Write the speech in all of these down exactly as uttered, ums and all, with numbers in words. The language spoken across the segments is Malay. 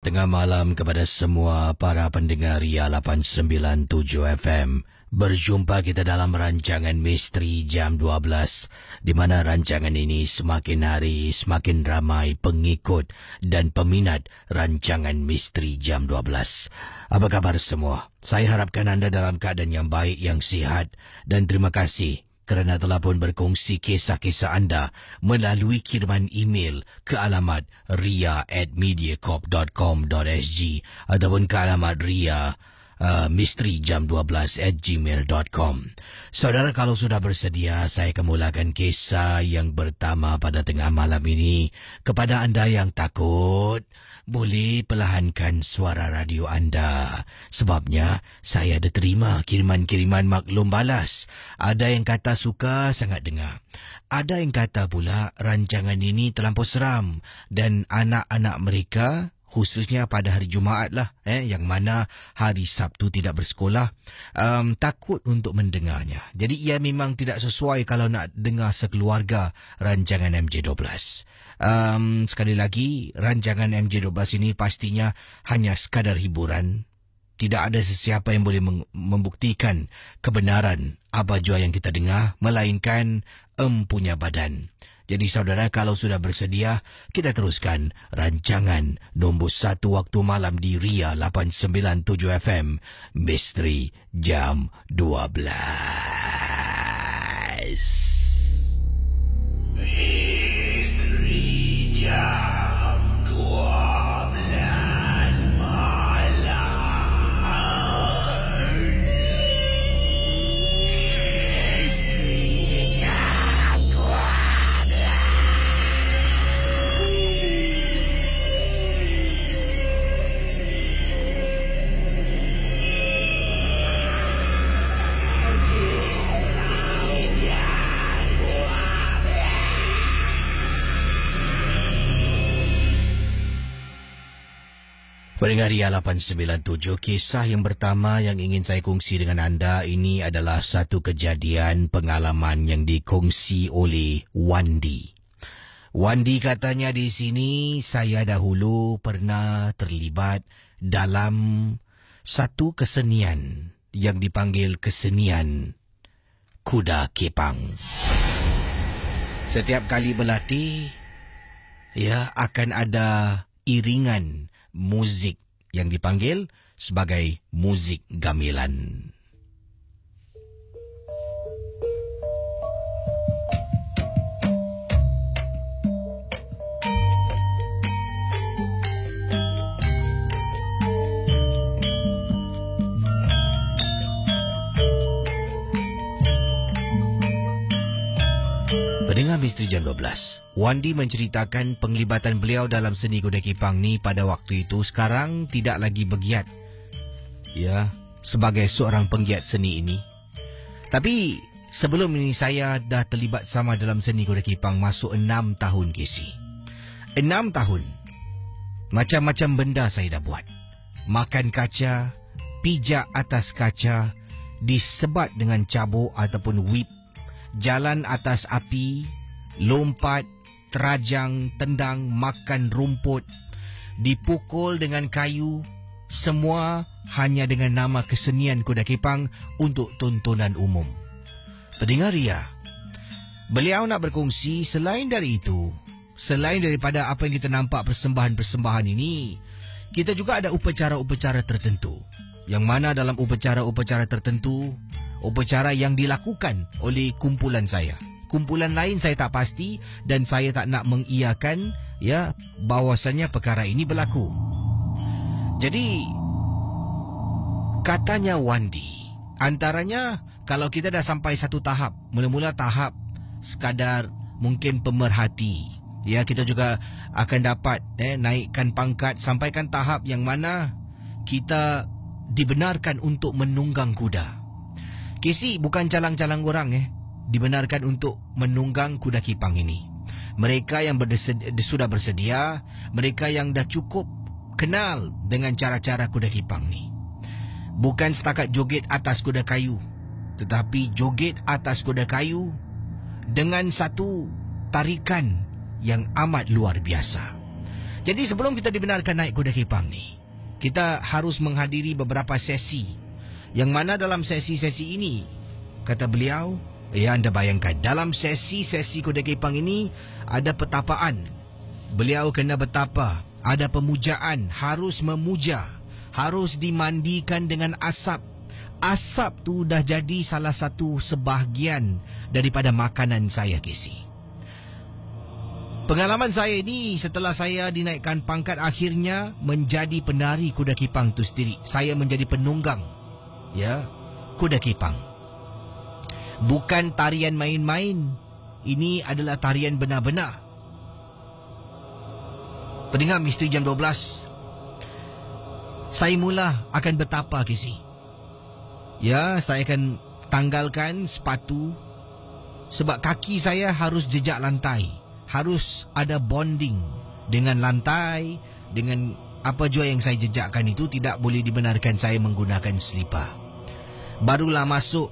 Tengah malam kepada semua para pendengar Ria lapan sembilan tujuh F M. Berjumpa kita dalam rancangan Misteri Jam dua belas, di mana rancangan ini semakin hari semakin ramai pengikut dan peminat rancangan Misteri Jam dua belas. Apa kabar semua? Saya harapkan anda dalam keadaan yang baik, yang sihat, dan terima kasih kerana telah pun berkongsi kisah-kisah anda melalui kiriman email ke alamat ria at mediacorp dot com dot s g ataupun ke alamat ria uh, misteri jam dua belas at gmail dot com. Saudara, kalau sudah bersedia, saya akan mulakan kisah yang pertama pada tengah malam ini. Kepada anda yang takut, boleh perlahankan suara radio anda. Sebabnya, saya ada terima kiriman-kiriman maklum balas. Ada yang kata suka sangat dengar. Ada yang kata pula rancangan ini terlampau seram. Dan anak-anak mereka, khususnya pada hari Jumaat lah, eh, yang mana hari Sabtu tidak bersekolah, um, takut untuk mendengarnya. Jadi ia memang tidak sesuai kalau nak dengar sekeluarga rancangan M J dua belas. Um, sekali lagi, rancangan M J dua belas ini pastinya hanya sekadar hiburan. Tidak ada sesiapa yang boleh membuktikan kebenaran apa jua yang kita dengar, melainkan empunya badan. Jadi saudara, kalau sudah bersedia, kita teruskan rancangan nombor satu waktu malam di Ria lapan sembilan tujuh F M, Misteri Jam dua belas. Jam dua belas malam. Misteri Jam dua belas. Pendengar Ria lapan sembilan tujuh, kisah yang pertama yang ingin saya kongsi dengan anda ini adalah satu kejadian pengalaman yang dikongsi oleh Wandi. Wandi katanya di sini, saya dahulu pernah terlibat dalam satu kesenian yang dipanggil kesenian kuda kepang. Setiap kali berlatih, ya, akan ada iringan muzik yang dipanggil sebagai muzik gamelan. Pendengar Misteri Jam dua belas, Wandi menceritakan penglibatan beliau dalam seni kuda kepang ni pada waktu itu sekarang tidak lagi bergiat, ya, sebagai seorang penggiat seni ini. Tapi sebelum ini saya dah terlibat sama dalam seni kuda kepang masuk enam tahun kisi. Enam tahun. Macam-macam benda saya dah buat. Makan kaca, pijak atas kaca, disebat dengan cabuk ataupun whip, jalan atas api, lompat, terajang, tendang, makan rumput, dipukul dengan kayu, semua hanya dengan nama kesenian kuda kepang untuk tontonan umum. Pendengar Ria, beliau nak berkongsi selain dari itu, selain daripada apa yang kita nampak persembahan-persembahan ini, kita juga ada upacara-upacara tertentu. Yang mana dalam upacara-upacara tertentu, upacara yang dilakukan oleh kumpulan saya. Kumpulan lain saya tak pasti dan saya tak nak mengiyakan, ya, bahawasanya perkara ini berlaku. Jadi, katanya Wandi, antaranya kalau kita dah sampai satu tahap, mula-mula tahap sekadar mungkin pemerhati, ya, kita juga akan dapat eh, naikkan pangkat sampaikan tahap yang mana kita dibenarkan untuk menunggang kuda. Kisi bukan calang-calang orang eh dibenarkan untuk menunggang kuda kepang ini. Mereka yang bersedia, sudah bersedia, mereka yang dah cukup kenal dengan cara-cara kuda kepang ni. Bukan setakat joget atas kuda kayu, tetapi joget atas kuda kayu dengan satu tarikan yang amat luar biasa. Jadi sebelum kita dibenarkan naik kuda kepang ni, kita harus menghadiri beberapa sesi, yang mana dalam sesi-sesi ini, kata beliau, ya anda bayangkan, dalam sesi-sesi kuda kepang ini ada petapaan. Beliau kena bertapa, ada pemujaan, harus memuja, harus dimandikan dengan asap. Asap tu dah jadi salah satu sebahagian daripada makanan saya, Casey. Pengalaman saya ini setelah saya dinaikkan pangkat, akhirnya menjadi penari kuda kepang tu sendiri. Saya menjadi penunggang, ya, kuda kepang. Bukan tarian main-main. Ini adalah tarian benar-benar. Pendengar Misteri Jam dua belas, saya mula akan bertapa, Casey. Ya, saya akan tanggalkan sepatu sebab kaki saya harus jejak lantai. Harus ada bonding dengan lantai, dengan apa jua yang saya jejakkan itu. Tidak boleh dibenarkan saya menggunakan selipar. Barulah masuk,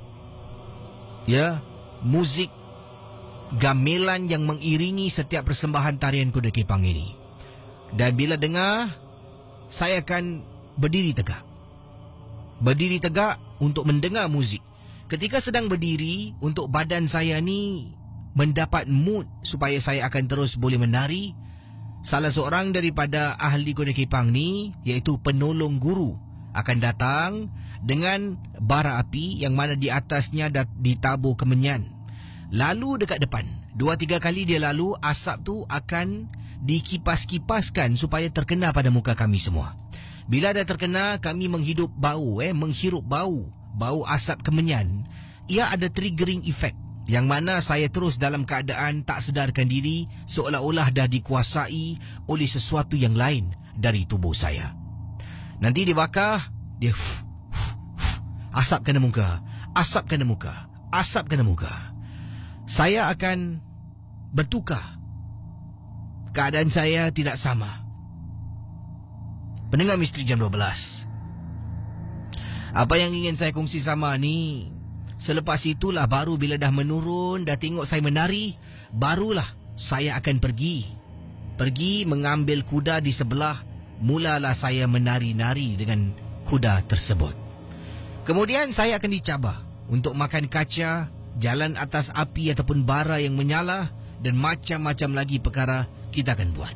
ya, muzik gamelan yang mengiringi setiap persembahan tarian kuda kepang ini. Dan bila dengar, saya akan berdiri tegak. Berdiri tegak untuk mendengar muzik. Ketika sedang berdiri, untuk badan saya ni mendapat mood supaya saya akan terus boleh menari, salah seorang daripada ahli kuda kepang ni, iaitu penolong guru, akan datang dengan bara api yang mana di atasnya dah ditabur kemenyan. Lalu dekat depan, dua tiga kali dia lalu, asap tu akan dikipas-kipaskan supaya terkena pada muka kami semua. Bila dah terkena, kami menghidup bau, eh, menghirup bau, bau asap kemenyan. Ia ada triggering effect, yang mana saya terus dalam keadaan tak sedarkan diri, seolah-olah dah dikuasai oleh sesuatu yang lain dari tubuh saya. Nanti dibakar, dia fuh, fuh, fuh, asap kena muka, asap kena muka, asap kena muka. Saya akan bertukar. Keadaan saya tidak sama. Pendengar Misteri Jam dua belas, apa yang ingin saya kongsi sama ni, selepas itulah baru bila dah menurun, dah tengok saya menari, barulah saya akan pergi. Pergi mengambil kuda di sebelah, mulalah saya menari-nari dengan kuda tersebut. Kemudian saya akan dicabar untuk makan kaca, jalan atas api ataupun bara yang menyala, dan macam-macam lagi perkara kita akan buat.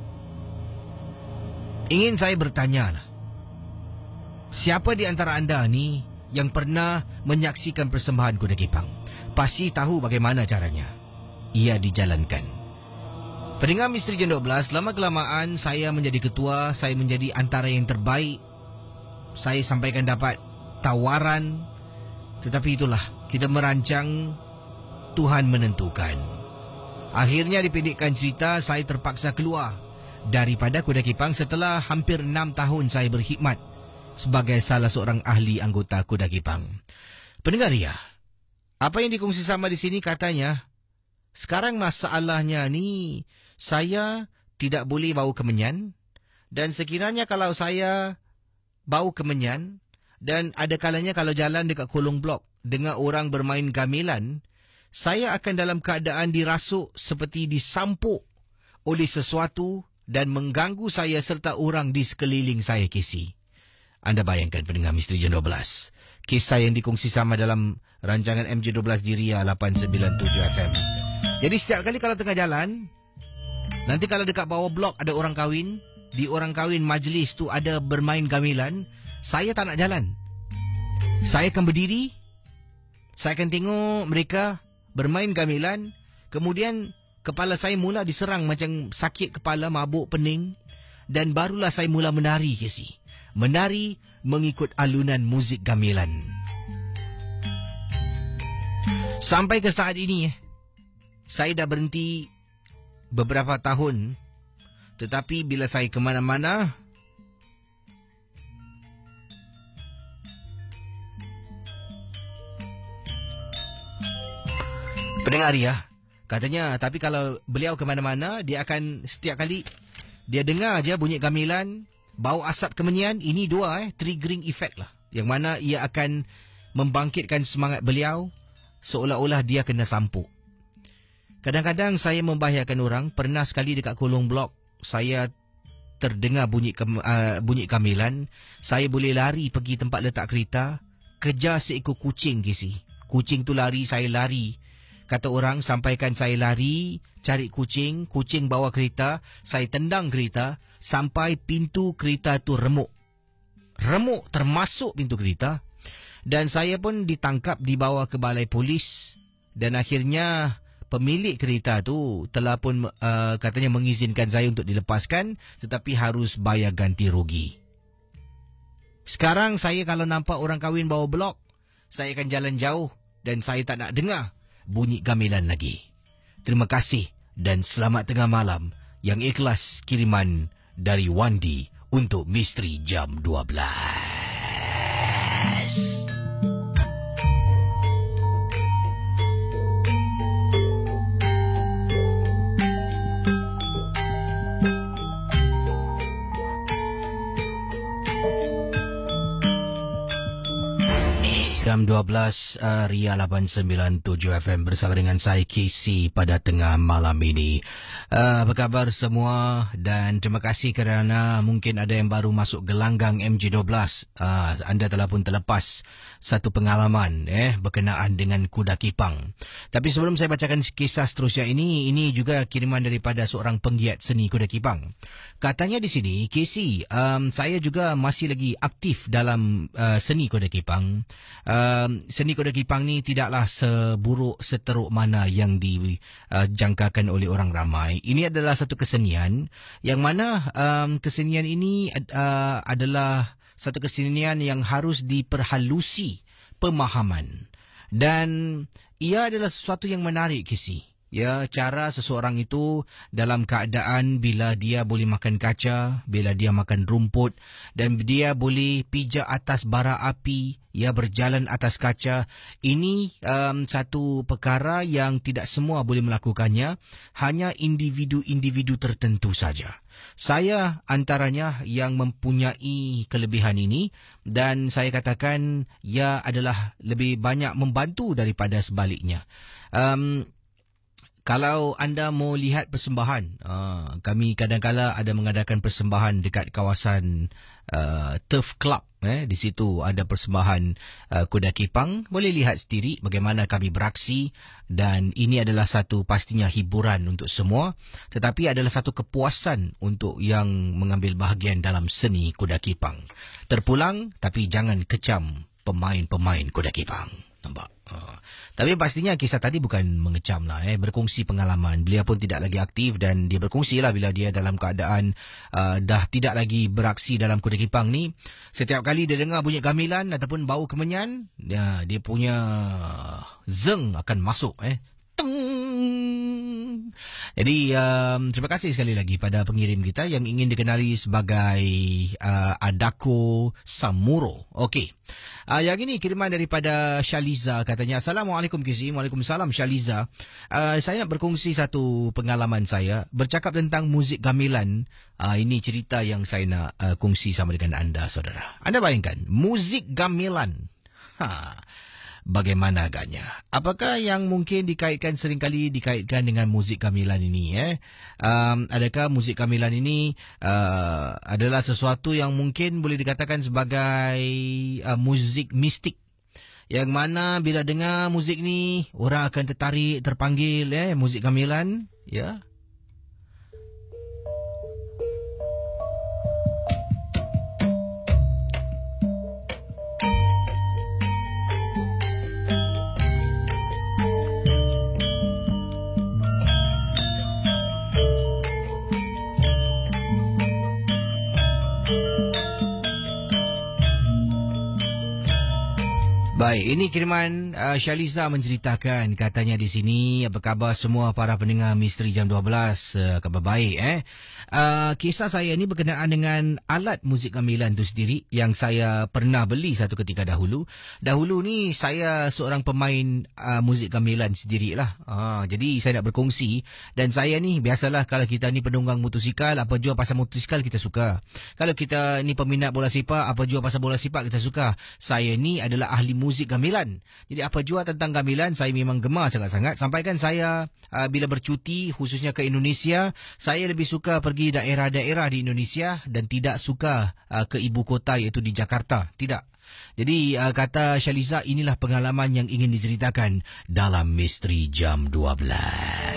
Ingin saya bertanya lah, siapa di antara anda ni yang pernah menyaksikan persembahan kuda kepang? Pasti tahu bagaimana caranya ia dijalankan. Pendengar Misteri Jam dua belas, lama-kelamaan saya menjadi ketua, saya menjadi antara yang terbaik. Saya sampaikan dapat tawaran, tetapi itulah, kita merancang, Tuhan menentukan. Akhirnya dipendekkan cerita, saya terpaksa keluar daripada kuda kepang setelah hampir enam tahun saya berkhidmat sebagai salah seorang ahli anggota kuda kepang. Pendengar Ria, apa yang dikongsi sama di sini katanya, sekarang masalahnya ni, saya tidak boleh bau kemenyan, dan sekiranya kalau saya bau kemenyan, dan ada kalanya kalau jalan dekat kolong blok, dengar orang bermain gamelan, saya akan dalam keadaan dirasuk seperti disampuk oleh sesuatu dan mengganggu saya serta orang di sekeliling saya, Casey. Anda bayangkan, pendengar Misteri Jam dua belas, kisah yang dikongsi sama dalam rancangan M J dua belas di Ria lapan sembilan tujuh F M. Jadi setiap kali kalau tengah jalan, nanti kalau dekat bawah blok ada orang kahwin, di orang kahwin majlis tu ada bermain gamelan, saya tak nak jalan. Saya akan berdiri, saya akan tengok mereka bermain gamelan, kemudian kepala saya mula diserang macam sakit kepala, mabuk, pening, dan barulah saya mula menari, Casey. Menari mengikut alunan muzik gamelan. Sampai ke saat ini, saya dah berhenti beberapa tahun, tetapi bila saya ke mana-mana, pendengar ya, katanya, tapi kalau beliau ke mana-mana, dia akan setiap kali dia dengar aja bunyi gamelan, bau asap kemenyan, ini dua eh triggering effect lah, yang mana ia akan membangkitkan semangat beliau seolah-olah dia kena sampuk. Kadang-kadang saya membahayakan orang. Pernah sekali dekat kolong blok, saya terdengar bunyi kem, uh, bunyi gamelan, saya boleh lari pergi tempat letak kereta, kejar seekor kucing, Casey. Kucing tu lari, saya lari. Kata orang, sampaikan saya lari, cari kucing, kucing bawa kereta, saya tendang kereta, sampai pintu kereta tu remuk. Remuk termasuk pintu kereta. Dan saya pun ditangkap, dibawa ke balai polis. Dan akhirnya pemilik kereta tu telah pun uh, katanya mengizinkan saya untuk dilepaskan, tetapi harus bayar ganti rugi. Sekarang saya kalau nampak orang kahwin bawa blok, saya akan jalan jauh dan saya tak nak dengar bunyi gamelan lagi. Terima kasih dan selamat tengah malam. Yang ikhlas kiriman dari Wandi untuk Misteri Jam dua belas. Jam dua belas, uh, Ria lapan sembilan tujuh F M bersama dengan saya Casey pada tengah malam ini. Uh, apa khabar semua, dan terima kasih kerana mungkin ada yang baru masuk gelanggang M J dua belas. Uh, anda telah pun terlepas satu pengalaman eh berkenaan dengan kuda kipang. Tapi sebelum saya bacakan kisah seterusnya ini, ini juga kiriman daripada seorang penggiat seni kuda kipang. Katanya di sini, Casey, um, saya juga masih lagi aktif dalam uh, seni kuda kipang. Uh, seni kuda kipang ni tidaklah seburuk seteruk mana yang dijangkakan uh, oleh orang ramai. Ini adalah satu kesenian yang mana um, kesenian ini uh, adalah satu kesenian yang harus diperhalusi pemahaman. Dan ia adalah sesuatu yang menarik, Casey. Ya, cara seseorang itu dalam keadaan bila dia boleh makan kaca, bila dia makan rumput, dan dia boleh pijak atas bara api, ia berjalan atas kaca. Ini um, satu perkara yang tidak semua boleh melakukannya, hanya individu-individu tertentu saja. Saya antaranya yang mempunyai kelebihan ini, dan saya katakan ia adalah lebih banyak membantu daripada sebaliknya. Um, Kalau anda mau lihat persembahan, uh, kami kadang-kala ada mengadakan persembahan dekat kawasan uh, Turf Club. Eh, di situ ada persembahan uh, kuda kipang. Boleh lihat sendiri bagaimana kami beraksi, dan ini adalah satu pastinya hiburan untuk semua. Tetapi adalah satu kepuasan untuk yang mengambil bahagian dalam seni kuda kipang. Terpulang tapi jangan kecam pemain-pemain kuda kipang. Nampak? Uh. Tapi pastinya kisah tadi bukan mengecam lah, eh. Berkongsi pengalaman. Beliau pun tidak lagi aktif dan dia berkongsi lah bila dia dalam keadaan uh, dah tidak lagi beraksi dalam kuda kipang ni. Setiap kali dia dengar bunyi gamelan ataupun bau kemenyan, ya, dia punya zeng akan masuk. Eh. Tung. Jadi um, terima kasih sekali lagi pada pengirim kita yang ingin dikenali sebagai uh, Adako Samuro. Okey. Uh, yang ini kiriman daripada Shaliza, katanya, Assalamualaikum Casey. Waalaikumsalam Shaliza. Uh, saya nak berkongsi satu pengalaman saya bercakap tentang muzik gamelan. Uh, ini cerita yang saya nak uh, kongsi sama dengan anda, saudara. Anda bayangkan muzik gamelan. Ha. Bagaimana agaknya? Apakah yang mungkin dikaitkan, seringkali dikaitkan dengan muzik gamelan ini? Eh? Um, adakah muzik gamelan ini uh, adalah sesuatu yang mungkin boleh dikatakan sebagai uh, muzik mistik? Yang mana bila dengar muzik ni, orang akan tertarik, terpanggil, eh, muzik gamelan. Ya. Baik, ini kiriman uh, Shaliza menceritakan, katanya di sini, apa khabar semua para pendengar Misteri Jam dua belas? Uh, khabar baik, eh. Uh, kisah saya ini berkenaan dengan alat muzik gamelan itu sendiri yang saya pernah beli satu ketika dahulu. Dahulu ni saya seorang pemain uh, muzik gamelan sendirilah. Uh, jadi saya nak berkongsi, dan saya ni biasalah kalau kita ni penunggang motosikal, apa jua pasal motosikal kita suka. Kalau kita ni peminat bola sepak, apa jua pasal bola sepak kita suka. Saya ni adalah ahli muzik muzik gamelan. Jadi apa jua tentang gamelan, saya memang gemar sangat-sangat. Sampaikan saya uh, bila bercuti khususnya ke Indonesia, saya lebih suka pergi daerah-daerah di Indonesia dan tidak suka uh, ke ibu kota iaitu di Jakarta. Tidak. Jadi uh, kata Shaliza, inilah pengalaman yang ingin diceritakan dalam Misteri Jam dua belas.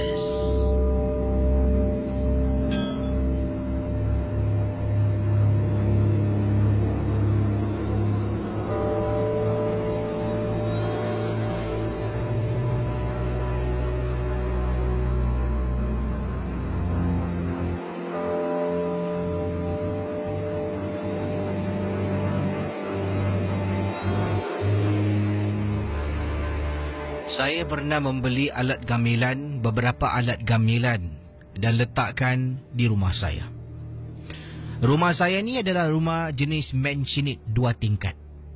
Saya pernah membeli alat gamelan, beberapa alat gamelan dan letakkan di rumah saya. Rumah saya ni adalah rumah jenis mansionette dua tingkat.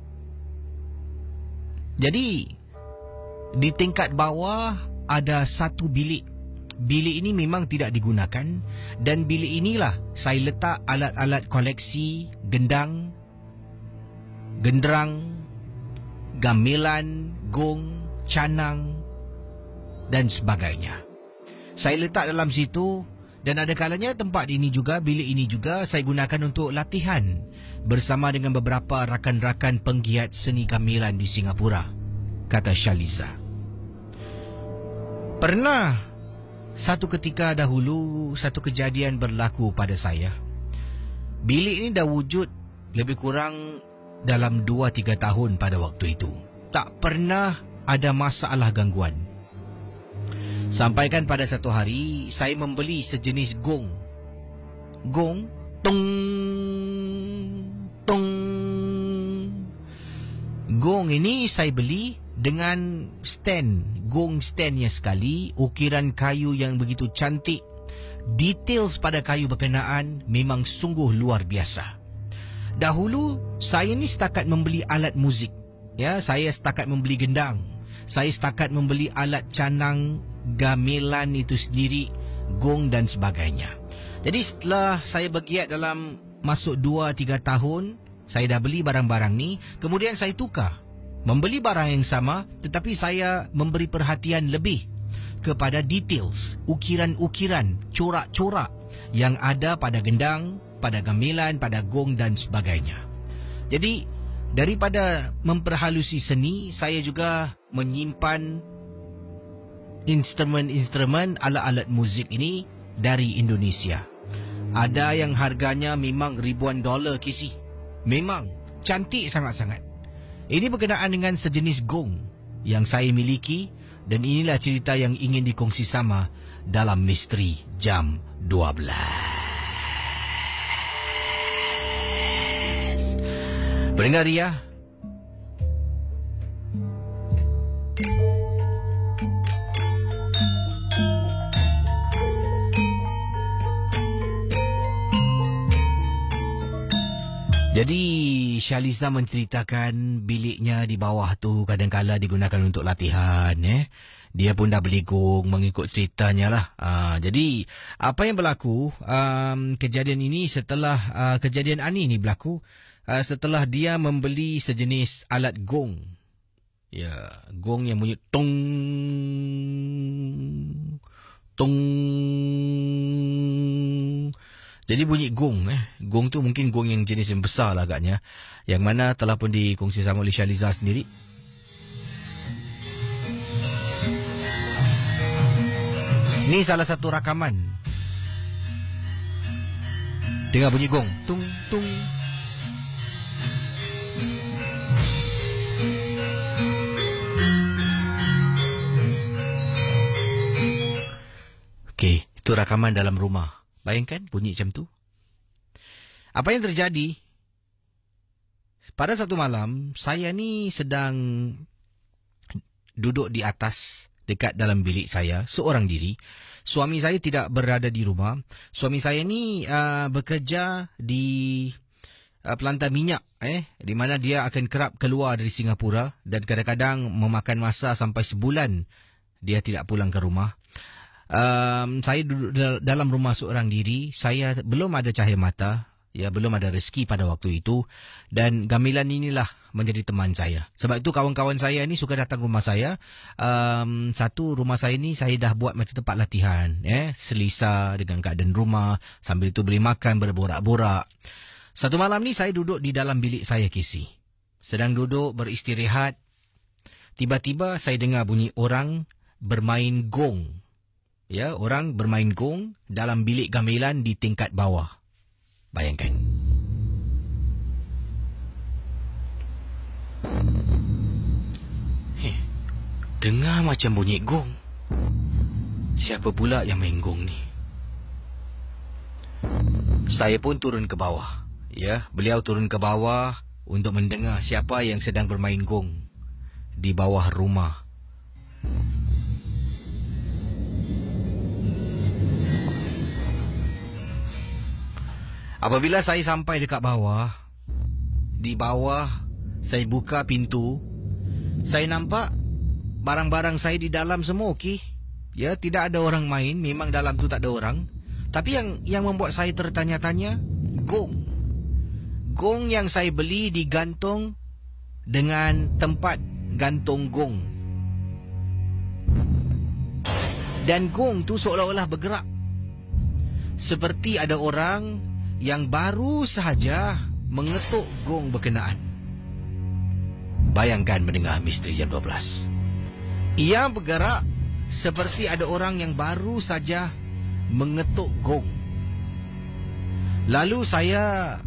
Jadi, di tingkat bawah ada satu bilik. Bilik ini memang tidak digunakan dan bilik inilah saya letak alat-alat koleksi, gendang, genderang, gamelan, gong, canang dan sebagainya. Saya letak dalam situ dan ada kalanya tempat ini juga, bilik ini juga saya gunakan untuk latihan bersama dengan beberapa rakan-rakan penggiat seni gamelan di Singapura, kata Shaliza. Pernah satu ketika dahulu satu kejadian berlaku pada saya. Bilik ini dah wujud lebih kurang dalam dua tiga tahun pada waktu itu. Tak pernah ada masalah gangguan. Sampaikan pada satu hari, saya membeli sejenis gong. Gong, tong, tong. Gong ini saya beli dengan stand, gong standnya sekali, ukiran kayu yang begitu cantik. Details pada kayu berkenaan memang sungguh luar biasa. Dahulu, saya ni setakat membeli alat muzik. Ya, saya setakat membeli gendang. Saya setakat membeli alat canang, gamelan itu sendiri, gong dan sebagainya. Jadi setelah saya bergiat dalam masuk dua tiga tahun, saya dah beli barang-barang ni, kemudian saya tukar. Membeli barang yang sama, tetapi saya memberi perhatian lebih kepada details, ukiran-ukiran, corak-corak yang ada pada gendang, pada gamelan, pada gong dan sebagainya. Jadi, daripada memperhalusi seni, saya juga menyimpan instrumen-instrumen alat-alat muzik ini dari Indonesia. Ada yang harganya memang ribuan dolar, Kisi. Memang cantik sangat-sangat. Ini berkenaan dengan sejenis gong yang saya miliki dan inilah cerita yang ingin dikongsi sama dalam Misteri Jam dua belas. Pendengar Ria, jadi Shaliza menceritakan biliknya di bawah tu kadang-kala digunakan untuk latihan. Eh. Dia pun dah beli gong mengikut ceritanya lah. Uh, jadi apa yang berlaku, um, kejadian ini setelah uh, kejadian Ani ni berlaku, uh, setelah dia membeli sejenis alat gong. Ya, gong yang bunyi tong, tong. Jadi bunyi gong eh. Gong tu mungkin gong yang jenis yang besar lah agaknya. Yang mana telah pun dikongsi sama oleh Shaliza sendiri. Ni salah satu rakaman. Dengar bunyi gong. Tung, tung. Okey, itu rakaman dalam rumah. Bayangkan bunyi macam tu. Apa yang terjadi? Pada satu malam, saya ni sedang duduk di atas dekat dalam bilik saya, seorang diri. Suami saya tidak berada di rumah. Suami saya ni uh, bekerja di uh, pelantar minyak, eh, di mana dia akan kerap keluar dari Singapura dan kadang-kadang memakan masa sampai sebulan dia tidak pulang ke rumah. Um, saya duduk dalam rumah seorang diri. Saya belum ada cahaya mata. Ya, belum ada rezeki pada waktu itu. Dan gamelan inilah menjadi teman saya. Sebab itu kawan-kawan saya ni suka datang rumah saya. Um, satu, rumah saya ni saya dah buat macam tempat latihan. Eh, selesa dengan keadaan rumah. Sambil tu beli makan, berborak-borak. Satu malam ni saya duduk di dalam bilik saya, Casey. Sedang duduk beristirahat. Tiba-tiba saya dengar bunyi orang bermain gong. Ya, orang bermain gong dalam bilik gamelan di tingkat bawah. Bayangkan. Heh, dengar macam bunyi gong. Siapa pula yang main gong ni? Saya pun turun ke bawah. Ya, beliau turun ke bawah untuk mendengar siapa yang sedang bermain gong di bawah rumah. Apabila saya sampai dekat bawah, di bawah saya buka pintu, saya nampak barang-barang saya di dalam semua okey. Ya, tidak ada orang main, memang dalam tu tak ada orang. Tapi yang yang membuat saya tertanya-tanya, gong. Gong yang saya beli digantung dengan tempat gantung gong. Dan gong tu seolah-olah bergerak. Seperti ada orang yang baru sahaja mengetuk gong berkenaan. Bayangkan mendengar misteri jam dua belas. Ia bergerak seperti ada orang yang baru saja mengetuk gong. Lalu saya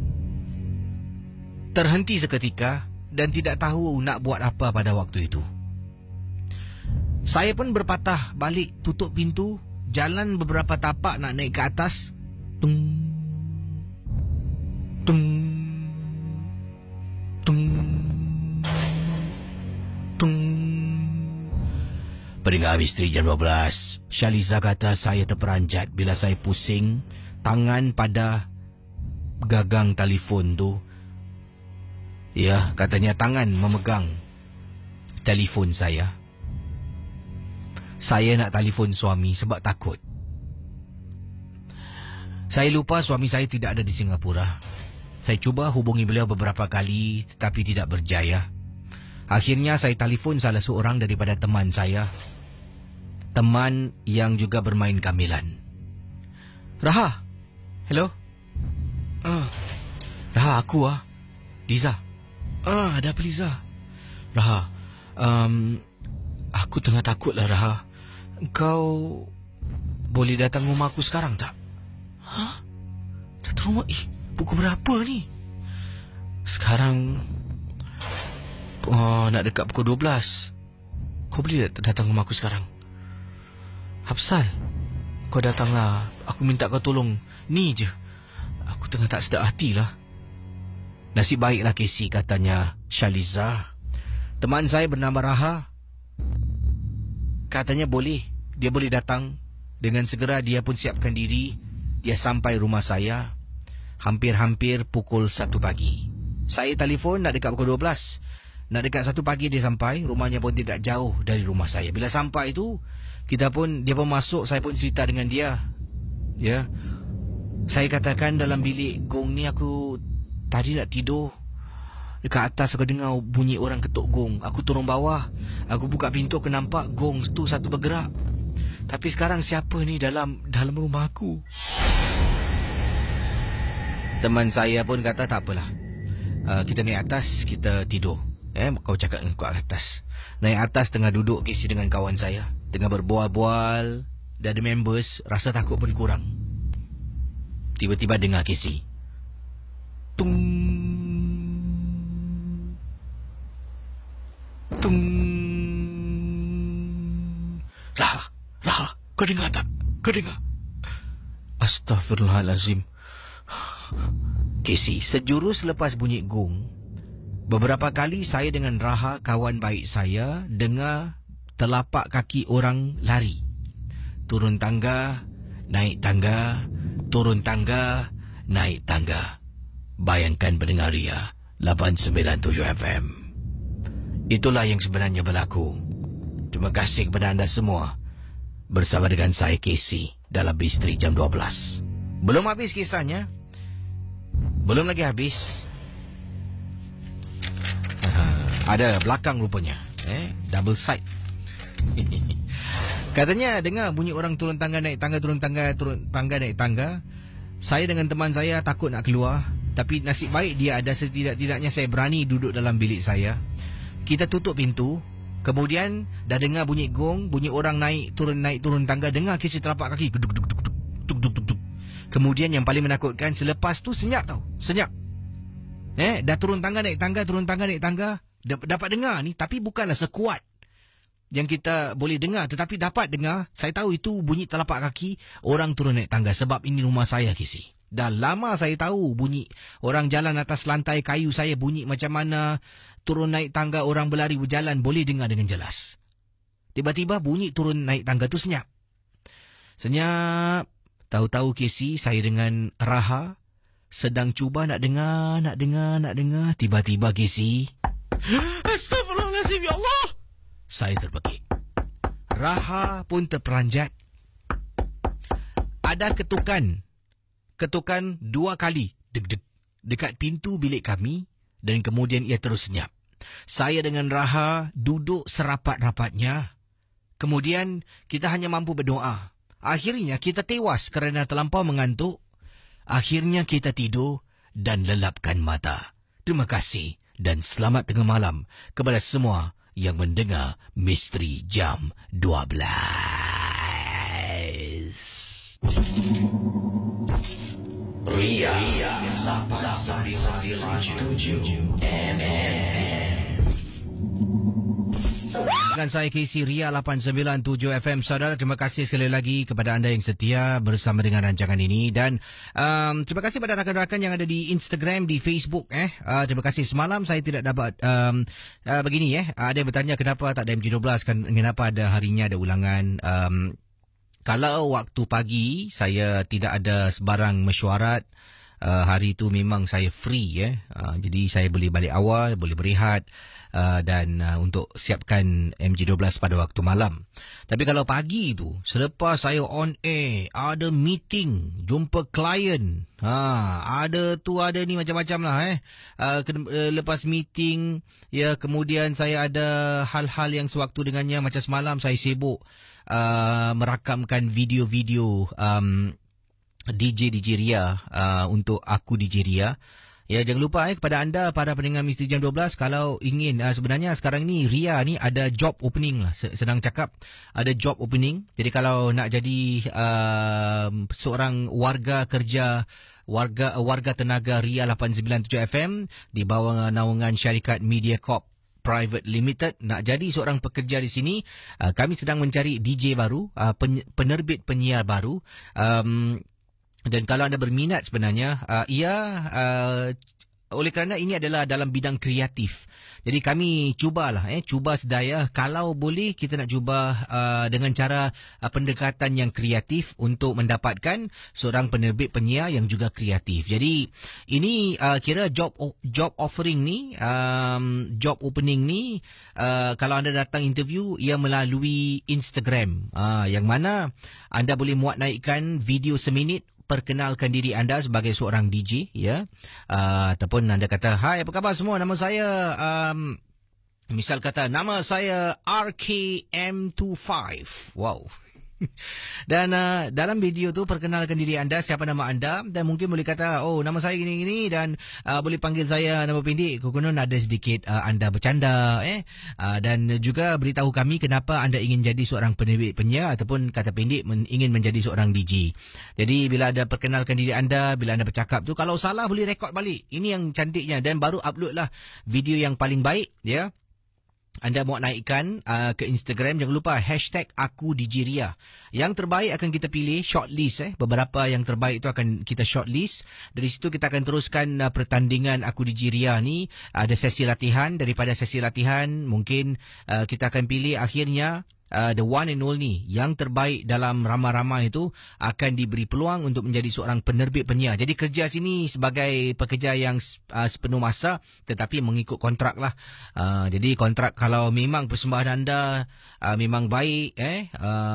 terhenti seketika dan tidak tahu nak buat apa pada waktu itu. Saya pun berpatah balik, tutup pintu, jalan beberapa tapak nak naik ke atas. Tung, tung, tung, tung. Pendengar misteri jam dua belas, Shaliza kata saya terperanjat bila saya pusing tangan pada gagang telefon tu. Ya, katanya tangan memegang telefon saya. Saya nak telefon suami sebab takut. Saya lupa suami saya tidak ada di Singapura. Saya cuba hubungi beliau beberapa kali tetapi tidak berjaya. Akhirnya saya telefon salah seorang daripada teman saya. Teman yang juga bermain gamelan. Raha. Hello. Ah. Raha, aku ah. Liza. Ah, ada apa Liza? Raha. Um, aku tengah takut lah Raha. Kau boleh datang rumah aku sekarang tak? Hah? Datang rumah? Eh, pukul berapa ni? Sekarang oh, nak dekat pukul dua belas. Kau boleh datang rumah aku sekarang? Hafsal, kau datanglah. Aku minta kau tolong. Ni je. Aku tengah tak sedap hati lah. Nasib baiklah Casey, katanya Shaliza. Teman saya bernama Raha. Katanya boleh. Dia boleh datang. Dengan segera dia pun siapkan diri. Dia sampai rumah saya hampir-hampir pukul satu pagi. Saya telefon nak dekat pukul dua belas. Nak dekat satu pagi dia sampai. Rumahnya pun tidak jauh dari rumah saya. Bila sampai itu, kita pun, dia pun masuk, saya pun cerita dengan dia. Ya. Saya katakan dalam bilik gong ni aku tadi nak tidur. Dekat atas aku dengar bunyi orang ketuk gong. Aku turun bawah. Aku buka pintu, aku nampak gong tu satu bergerak. Tapi sekarang siapa ni dalam dalam rumah aku? Teman saya pun kata tak apalah. Uh, kita naik atas, kita tidur. Eh, kau cakap dengan kau atas. Naik atas tengah duduk Casey dengan kawan saya. Tengah berbual-bual. Dah ada members, rasa takut pun kurang. Tiba-tiba dengar Casey. Tung. Tung. Lah, lah, kau dengar tak? Kau dengar? Astaghfirullahalazim. Casey, sejurus lepas bunyi gong, beberapa kali saya dengan Raha, kawan baik saya, dengar telapak kaki orang lari. Turun tangga, naik tangga, turun tangga, naik tangga. Bayangkan pendengar Ria lapan sembilan tujuh F M. Itulah yang sebenarnya berlaku. Terima kasih kepada anda semua bersama dengan saya Casey dalam Misteri Jam dua belas. Belum habis kisahnya. Belum lagi habis. Ada belakang rupanya. Eh, double side. Katanya dengar bunyi orang turun tangga naik tangga turun tangga turun tangga naik tangga. Saya dengan teman saya takut nak keluar, tapi nasib baik dia ada, setidak-tidaknya saya berani duduk dalam bilik saya. Kita tutup pintu. Kemudian dah dengar bunyi gong, bunyi orang naik turun naik turun tangga, dengar kisah telapak kaki. Duk duk duk duk duk duk duk duk. Kemudian yang paling menakutkan, selepas tu senyap tau, senyap. Eh, dah turun tangga naik tangga turun tangga naik tangga, dapat dengar ni, tapi bukanlah sekuat yang kita boleh dengar, tetapi dapat dengar. Saya tahu itu bunyi telapak kaki orang turun naik tangga, sebab ini rumah saya, Kisi. Dah lama saya tahu bunyi orang jalan atas lantai kayu saya, bunyi macam mana turun naik tangga orang berlari berjalan, boleh dengar dengan jelas. Tiba-tiba bunyi turun naik tangga tu senyap. Senyap. Tahu-tahu Kisi, saya dengan Raha sedang cuba nak dengar, nak dengar, nak dengar. Tiba-tiba Kisi, astagfirullahaladzim, ya Allah! Saya terbekik. Raha pun terperanjat. Ada ketukan. Ketukan dua kali. Deg-deg. Dekat pintu bilik kami. Dan kemudian ia terus senyap. Saya dengan Raha duduk serapat-rapatnya. Kemudian kita hanya mampu berdoa. Akhirnya kita tewas kerana terlampau mengantuk. Akhirnya kita tidur dan lelapkan mata. Terima kasih dan selamat tengah malam kepada semua yang mendengar Misteri Jam dua belas. Ria lapan sembilan tujuh M M. Dengan saya K C Ria lapan sembilan tujuh F M. Saudara, terima kasih sekali lagi kepada anda yang setia bersama dengan rancangan ini. Dan um, terima kasih kepada rakan-rakan yang ada di Instagram, di Facebook. eh. Uh, terima kasih. Semalam saya tidak dapat um, uh, begini. eh. Uh, ada yang bertanya kenapa tak ada M J dua belas, kan, kenapa ada harinya ada ulangan. Um, kalau waktu pagi saya tidak ada sebarang mesyuarat, uh, hari itu memang saya free. Eh. Uh, jadi saya boleh balik awal, boleh berehat. Uh, dan uh, untuk siapkan M J dua belas pada waktu malam. Tapi kalau pagi tu, selepas saya on air, ada meeting, jumpa klien, ha, ada tu ada ni macam-macam lah. Eh. Uh, ke, uh, lepas meeting, ya, kemudian saya ada hal-hal yang sewaktu dengannya. Macam semalam saya sibuk uh, merakamkan video-video um, D J D J Ria uh, untuk Aku D J Ria. Ya, jangan lupa eh, kepada anda para pendengar Misteri Jam dua belas, kalau ingin, uh, sebenarnya sekarang ni Ria ni ada job opening lah. Senang cakap, ada job opening. Jadi kalau nak jadi uh, seorang warga kerja, warga warga tenaga Ria lapan sembilan tujuh F M di bawah naungan syarikat MediaCorp Private Limited, nak jadi seorang pekerja di sini, uh, kami sedang mencari D J baru, uh, pen, penerbit penyiar baru. Um, Dan kalau anda berminat sebenarnya, uh, ia uh, oleh kerana ini adalah dalam bidang kreatif. Jadi kami cubalah, eh, cuba sedaya. Kalau boleh, kita nak cuba uh, dengan cara uh, pendekatan yang kreatif untuk mendapatkan seorang penerbit penyiar yang juga kreatif. Jadi ini uh, kira job job offering ni, um, job opening ni, uh, kalau anda datang interview, ia melalui Instagram. Uh, yang mana anda boleh muat naikkan video seminit, perkenalkan diri anda sebagai seorang D J, ya, uh, ataupun anda kata, hai, apa khabar semua, nama saya um, misal kata nama saya R K M dua puluh lima. Wow. Dan uh, dalam video tu perkenalkan diri anda, siapa nama anda, dan mungkin boleh kata, oh, nama saya gini-gini, dan uh, boleh panggil saya nama pendek. Konon ada sedikit uh, anda bercanda, eh, uh, dan juga beritahu kami kenapa anda ingin jadi seorang penerbit penyiar, ataupun kata pendek men- ingin menjadi seorang D J. Jadi bila ada perkenalkan diri anda, bila anda bercakap tu, kalau salah boleh rekod balik. Ini yang cantiknya, dan baru upload lah video yang paling baik, ya. Anda mau naikkan uh, ke Instagram, jangan lupa hashtag Aku D J Ria. Yang terbaik akan kita pilih shortlist, eh. Beberapa yang terbaik itu akan kita shortlist. Dari situ kita akan teruskan uh, pertandingan Aku D J Ria ni. Ada sesi latihan. Daripada sesi latihan, mungkin uh, kita akan pilih akhirnya Uh, the one and only, yang terbaik dalam ramai-ramai itu akan diberi peluang untuk menjadi seorang penerbit penyiar. Jadi kerja sini sebagai pekerja yang uh, sepenuh masa, tetapi mengikut kontrak lah. Uh, jadi kontrak, kalau memang persembahan anda uh, memang baik, eh,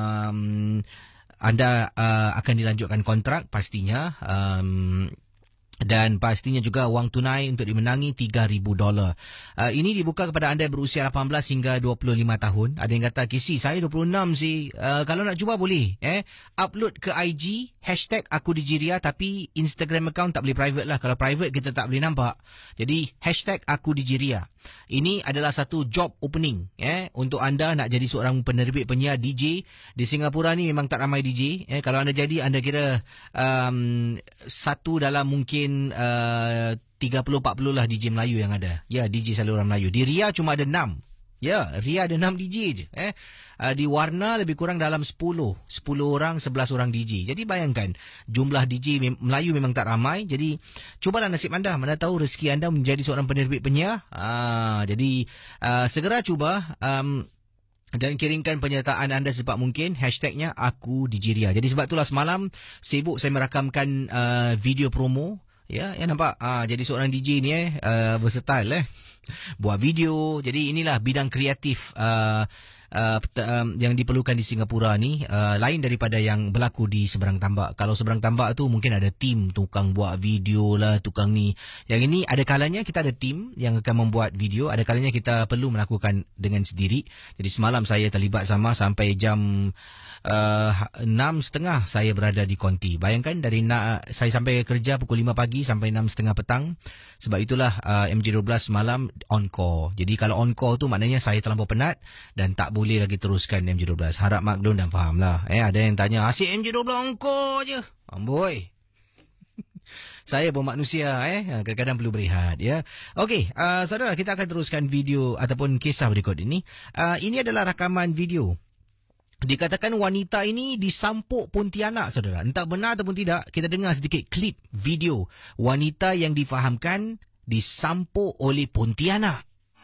um, anda uh, akan dilanjutkan kontrak pastinya. Um, Dan pastinya juga wang tunai untuk dimenangi tiga ribu dolar. Uh, ini dibuka kepada anda yang berusia lapan belas hingga dua puluh lima tahun. Ada yang kata, Kisi, saya dua puluh enam sih. Uh, kalau nak cuba boleh. Eh, Upload ke I G, hashtag aku Dijiria, tapi Instagram account tak boleh private lah. Kalau private kita tak boleh nampak. Jadi, hashtag aku Dijiria. Ini adalah satu job opening eh untuk anda nak jadi seorang penerbit penyiar D J. Di Singapura ni memang tak ramai D J. Eh kalau anda jadi, anda kira um, satu dalam mungkin uh, tiga puluh empat puluh lah D J Melayu yang ada. Ya, D J saluran Melayu. Di Ria cuma ada enam. Ya, Ria ada enam D J je. Eh. Uh, di Warna lebih kurang dalam sepuluh. sepuluh orang, sebelas orang D J. Jadi bayangkan, jumlah D J mem- Melayu memang tak ramai. Jadi, cubalah nasib anda. Mana tahu rezeki anda menjadi seorang penerbit penyiar. Ah, jadi, uh, segera cuba um, dan kirimkan penyertaan anda secepat mungkin. Hashtagnya aku Dijiria. Jadi sebab itulah semalam sibuk saya merakamkan uh, video promo. Ya, ya nampak. Ah, jadi seorang D J ni eh uh, versatile eh. Buat video. Jadi inilah bidang kreatif uh, uh, um, yang diperlukan di Singapura ni, uh, lain daripada yang berlaku di seberang tambak. Kalau seberang tambak tu mungkin ada tim tukang buat video lah, tukang ni. Yang ini ada kalanya kita ada tim yang akan membuat video, ada kalanya kita perlu melakukan dengan sendiri. Jadi semalam saya terlibat sama sampai jam Uh, enam setengah saya berada di konti. Bayangkan dari na, saya sampai kerja pukul lima pagi sampai enam setengah petang. Sebab itulah uh, M J dua belas malam on call. Jadi kalau on call tu maknanya saya terlampau penat dan tak boleh lagi teruskan M J dua belas. Harap maklum dan faham lah. Eh, ada yang tanya, asyik M J dua belas on call je. Amboi. Saya pun manusia, eh kadang-kadang perlu berehat, ya. Okey, uh, saudara, kita akan teruskan video ataupun kisah berikut ini. Uh, ini adalah rakaman video. Dikatakan wanita ini disampuk Pontianak, saudara. Entah benar ataupun tidak, kita dengar sedikit klip video wanita yang difahamkan disampuk oleh Pontianak.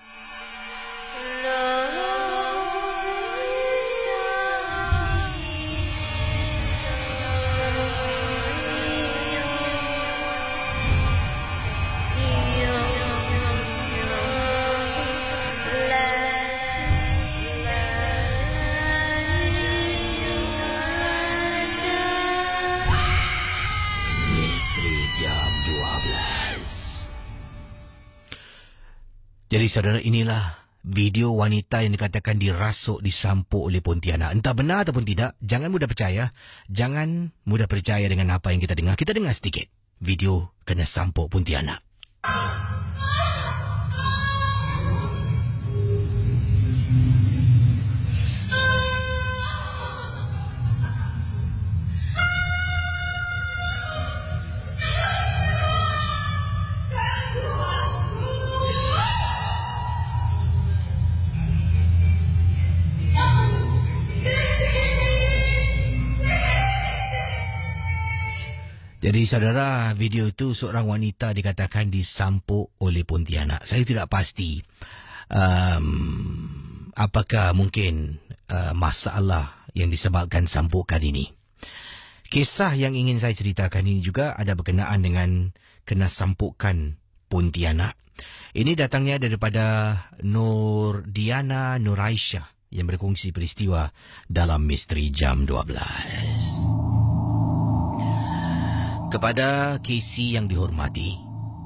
Jadi saudara, inilah video wanita yang dikatakan dirasuk, disampuk oleh Pontianak. Entah benar ataupun tidak, jangan mudah percaya. Jangan mudah percaya dengan apa yang kita dengar. Kita dengar sedikit video kena sampuk Pontianak. Jadi saudara, video itu seorang wanita dikatakan disampuk oleh Pontianak. Saya tidak pasti um, apakah mungkin uh, masalah yang disebabkan sampukan ini. Kisah yang ingin saya ceritakan ini juga ada berkenaan dengan kena sampukan Pontianak. Ini datangnya daripada Nur Diana Nur Aisyah yang berkongsi peristiwa dalam Misteri Jam dua belas. Kepada Casey yang dihormati,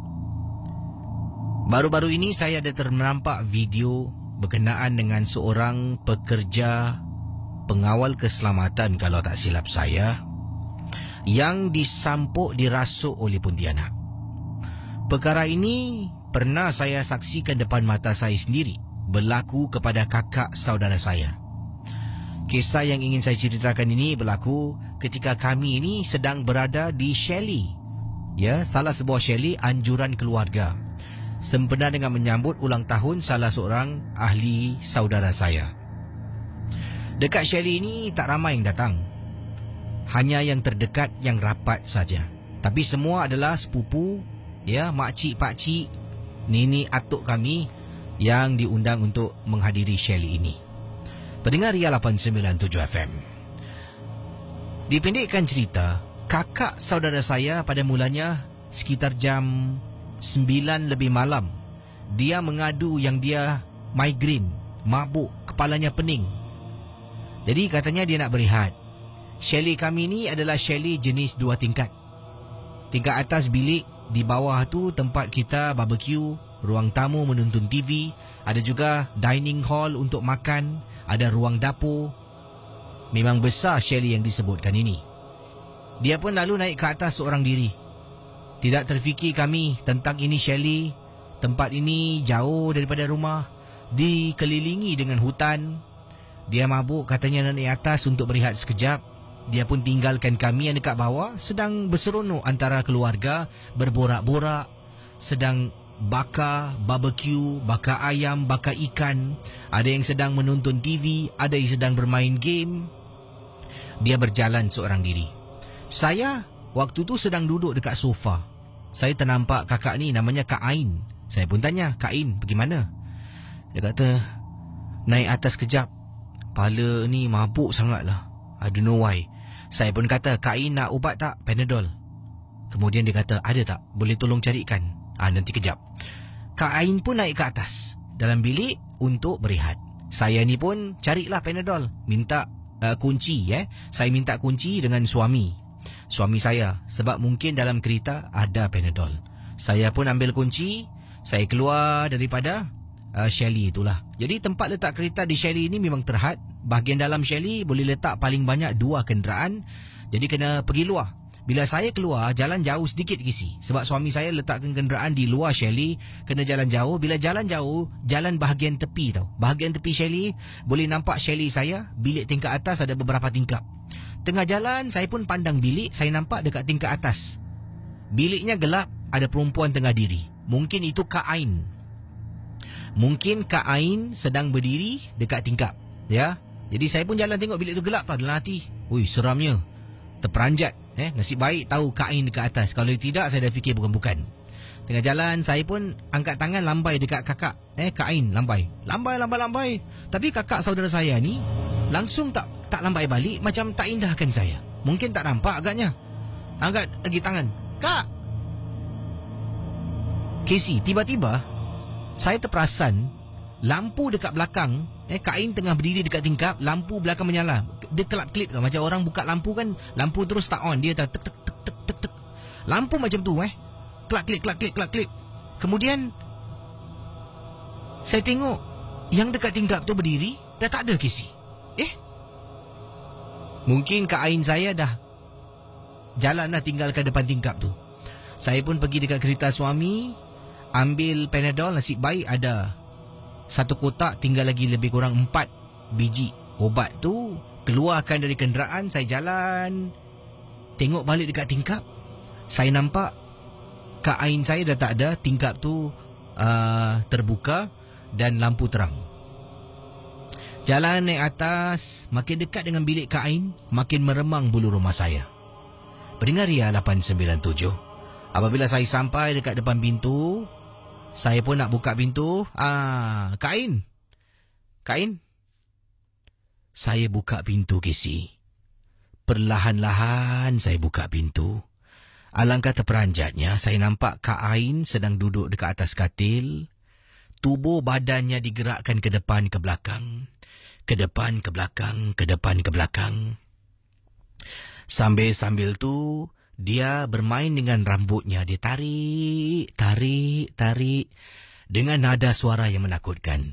baru-baru ini saya ada ternampak video berkenaan dengan seorang pekerja pengawal keselamatan, kalau tak silap saya, yang disampuk, dirasuk oleh Pontianak. Perkara ini pernah saya saksikan depan mata saya sendiri, berlaku kepada kakak saudara saya. Kisah yang ingin saya ceritakan ini berlaku ketika kami ini sedang berada di chalet. Ya, salah sebuah chalet anjuran keluarga, sempena dengan menyambut ulang tahun salah seorang ahli saudara saya. Dekat chalet ini tak ramai yang datang. Hanya yang terdekat, yang rapat saja. Tapi semua adalah sepupu, ya, makcik, pakcik, nenek atuk kami yang diundang untuk menghadiri chalet ini. Pendengar Ria lapan sembilan tujuh F M. Dipendekkan cerita, kakak saudara saya pada mulanya sekitar jam sembilan lebih malam, dia mengadu yang dia migraine, mabuk, kepalanya pening. Jadi katanya dia nak berehat. Chalet kami ni adalah chalet jenis dua tingkat. Tingkat atas bilik, Di bawah tu tempat kita barbecue, ruang tamu menonton T V, ada juga dining hall untuk makan, ada ruang dapur. Memang besar chalet yang disebutkan ini. Dia pun lalu naik ke atas seorang diri. Tidak terfikir kami tentang ini chalet. Tempat ini jauh daripada rumah, dikelilingi dengan hutan. Dia mabuk, katanya nak naik atas untuk berehat sekejap. Dia pun tinggalkan kami yang dekat bawah, sedang berseronok antara keluarga, berborak-borak, sedang bakar, barbecue, bakar ayam, bakar ikan. Ada yang sedang menonton T V, ada yang sedang bermain game. Dia berjalan seorang diri. Saya waktu tu sedang duduk dekat sofa. Saya ternampak kakak ni namanya Kak Ain. Saya pun tanya, Kak Ain pergi mana? Dia kata, naik atas kejap. Kepala ni mabuk sangat lah. I don't know why. Saya pun kata, Kak Ain nak ubat tak? Panadol. Kemudian dia kata, ada tak? Boleh tolong carikan? Ah, nanti kejap. Kak Ain pun naik ke atas dalam bilik untuk berehat. Saya ni pun carilah Panadol. Minta uh, kunci eh. Saya minta kunci dengan suami. Suami saya. Sebab mungkin dalam kereta ada Panadol. Saya pun ambil kunci. Saya keluar daripada uh, chalet itulah. Jadi tempat letak kereta di chalet ini memang terhad. Bahagian dalam chalet boleh letak paling banyak dua kenderaan. Jadi kena pergi luar. Bila saya keluar, jalan jauh sedikit kisi. Sebab suami saya letakkan kenderaan di luar chalet. Kena jalan jauh. Bila jalan jauh, jalan bahagian tepi tau. Bahagian tepi chalet, boleh nampak chalet saya. Bilik tingkat atas ada beberapa tingkap. Tengah jalan, saya pun pandang bilik. Saya nampak dekat tingkat atas. Biliknya gelap, ada perempuan tengah diri. Mungkin itu Kak Ain. Mungkin Kak Ain sedang berdiri dekat tingkap. Ya. Jadi saya pun jalan tengok bilik tu gelap tau dalam hati. Ui, seramnya. Terperanjat. Eh, nasib baik tahu Kak Ain dekat atas. Kalau tidak, saya dah fikir bukan-bukan. Tengah jalan, saya pun angkat tangan lambai dekat kakak. Eh, Kak Ain lambai. Lambai, lambai, lambai. Tapi kakak saudara saya ni langsung tak tak lambai balik, macam tak indahkan saya. Mungkin tak nampak agaknya. Angkat lagi tangan. Kak! Casey, tiba-tiba saya terperasan lampu dekat belakang, eh Kak Ain tengah berdiri dekat tingkap, lampu belakang menyala. Dia kelap-kelip tau, macam orang buka lampu kan, lampu terus tak on, dia tak tek tek tek tek tek tek. Lampu macam tu eh. Kelap-kelip, kelap-kelip, kelap-kelip. Kemudian saya tengok yang dekat tingkap tu berdiri, dah tak ada Casey. Eh? Mungkin Kak Ain saya dah jalan dah tinggalkan depan tingkap tu. Saya pun pergi dekat kereta suami, ambil Panadol, nasib baik ada satu kotak, tinggal lagi lebih kurang empat biji obat tu. Keluarkan dari kenderaan, saya jalan, tengok balik dekat tingkap. Saya nampak Kak Ain saya dah tak ada, tingkap tu uh, terbuka dan lampu terang. Jalan naik atas, makin dekat dengan bilik Kak Ain, makin meremang bulu rumah saya. Pendengar Ria lapan sembilan tujuh. Apabila saya sampai dekat depan pintu, saya pun nak buka pintu. Ah, Kak Ain. Kak Ain. Saya buka pintu, Casey. Perlahan-lahan saya buka pintu. Alangkah terperanjatnya, saya nampak Kak Ain sedang duduk dekat atas katil. Tubuh badannya digerakkan ke depan ke belakang. Ke depan ke belakang, ke depan ke belakang. Sambil-sambil tu, dia bermain dengan rambutnya. Dia tarik, tarik, tarik. Dengan nada suara yang menakutkan.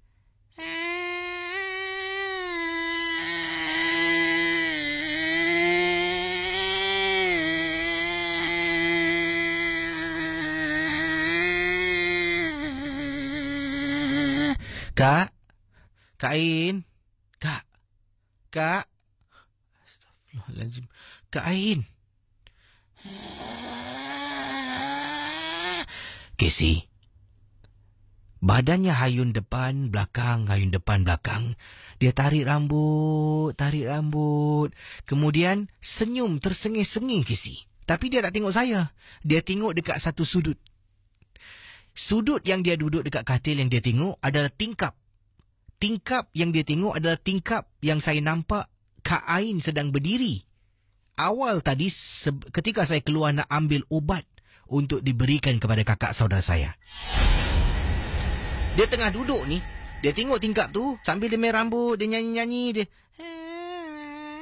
Kak, Kak Ain, Kak, Kak, Astagfirullahaladzim, Kak Ain. Casey, badannya hayun depan, belakang, hayun depan, belakang. Dia tarik rambut, tarik rambut. Kemudian senyum tersengih-sengih, Casey. Tapi dia tak tengok saya. Dia tengok dekat satu sudut. Sudut yang dia duduk dekat katil yang dia tengok adalah tingkap. Tingkap yang dia tengok adalah tingkap yang saya nampak Kak Ain sedang berdiri. Awal tadi ketika saya keluar nak ambil ubat untuk diberikan kepada kakak saudara saya. Dia tengah duduk ni, dia tengok tingkap tu sambil dia main rambut, dia nyanyi-nyanyi, dia.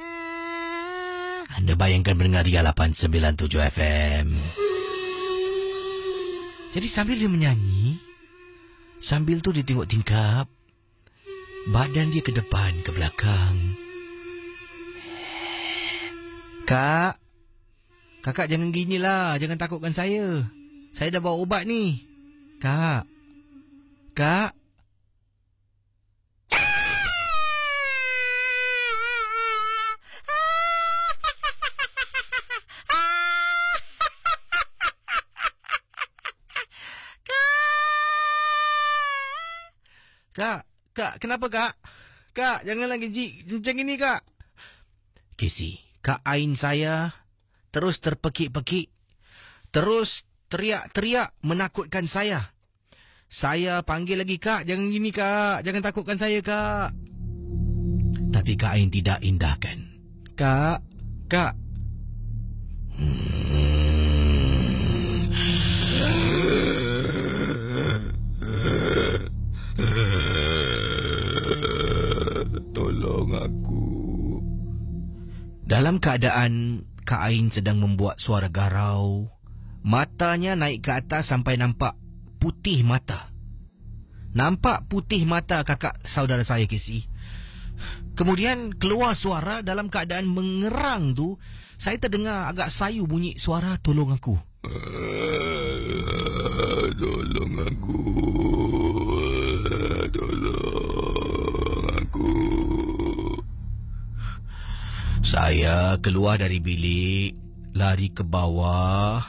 Anda bayangkan mendengar Ria lapan sembilan tujuh F M. Jadi sambil dia menyanyi, sambil tu dia tengok tingkap, badan dia ke depan, ke belakang. Kak, kakak jangan gini lah, jangan takutkan saya. Saya dah bawa ubat ni. Kak, kak. Kak, kak, kenapa kak? Kak, jangan lagi macam ini kak. Casey, Kak Ain saya terus terpekik-pekik, terus teriak-teriak menakutkan saya. Saya panggil lagi, kak, jangan gini kak, jangan takutkan saya kak. Tapi Kak Ain tidak indahkan. Kak, kak. Hmm. Tolong aku. Dalam keadaan Kak Ain sedang membuat suara garau, matanya naik ke atas sampai nampak putih mata. Nampak putih mata kakak saudara saya, Casey. Kemudian keluar suara dalam keadaan mengerang tu. Saya terdengar agak sayu bunyi suara tolong aku. Tolong aku. Tolong aku. Saya keluar dari bilik, lari ke bawah.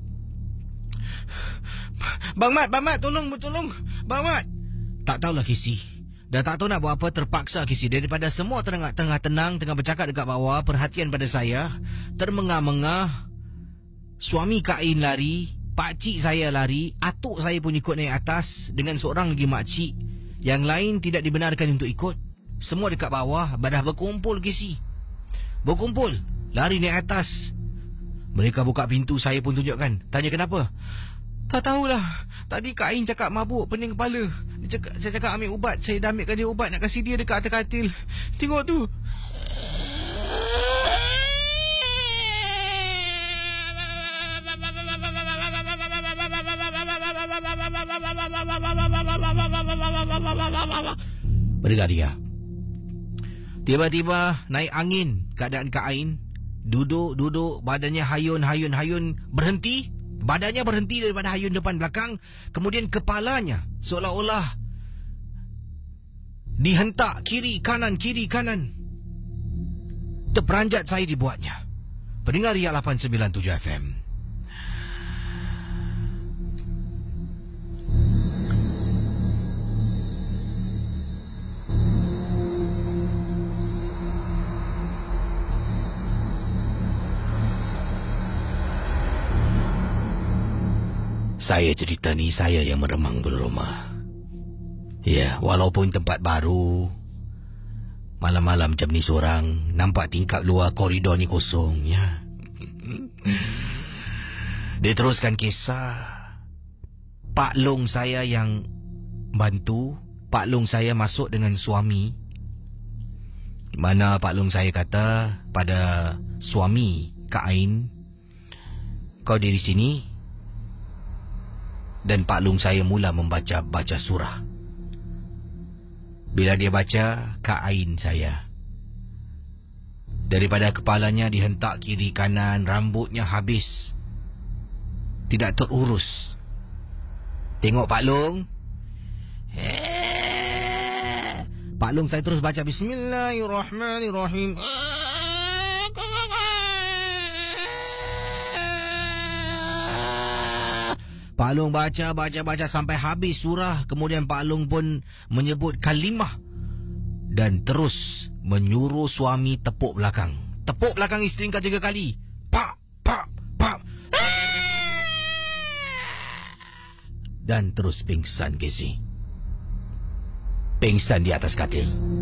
Bang Mat, Bang Mat, tolong, tolong. Bang Mat. Tak tahulah, Casey. Dah tak tahu nak buat apa, terpaksa, Casey. Daripada semua tengah, tengah tenang, tengah bercakap dekat bawah, perhatian pada saya, termengah-mengah. Suami Kak Ain lari, pakcik saya lari, atuk saya pun ikut naik atas dengan seorang lagi makcik. Yang lain tidak dibenarkan untuk ikut. Semua dekat bawah, dah berkumpul, Casey. Berkumpul, lari naik atas. Mereka buka pintu, saya pun tunjukkan. Tanya kenapa? Tak tahulah. Tadi Kak Ain cakap mabuk, pening kepala. Dia cakap, saya cakap ambil ubat. Saya dah ambilkan dia ubat, nak kasih dia dekat atas katil. Tengok tu. Berdegar dia. Tiba-tiba naik angin keadaan Kak Ain. Duduk-duduk, badannya hayun, hayun, hayun. Berhenti. Badannya berhenti daripada hayun depan belakang. Kemudian kepalanya seolah-olah dihentak kiri kanan, kiri kanan. Terperanjat saya dibuatnya. Pendengar Ria lapan sembilan tujuh F M. Saya cerita ni saya yang meremang bulu rumah. Ya, walaupun tempat baru, malam-malam macam ni seorang, nampak tingkap luar koridor ni kosong, ya. Dia teruskan kisah. Pak Long saya yang bantu. Pak Long saya masuk dengan suami. Mana Pak Long saya kata pada suami Kak Ain, kau diri sini. Dan Pak Long saya mula membaca baca surah. Bila dia baca, Kak Ain saya, daripada kepalanya dihentak kiri kanan, rambutnya habis, tidak terurus. Tengok Pak Long. Pak Long saya terus baca Bismillahirrahmanirrahim. Pak Long baca, baca, baca sampai habis surah. Kemudian Pak Long pun menyebut kalimah. Dan terus menyuruh suami tepuk belakang. Tepuk belakang isteri kau tiga kali. Pak, pak, pak. Dan terus pingsan, Casey. Pingsan di atas katil.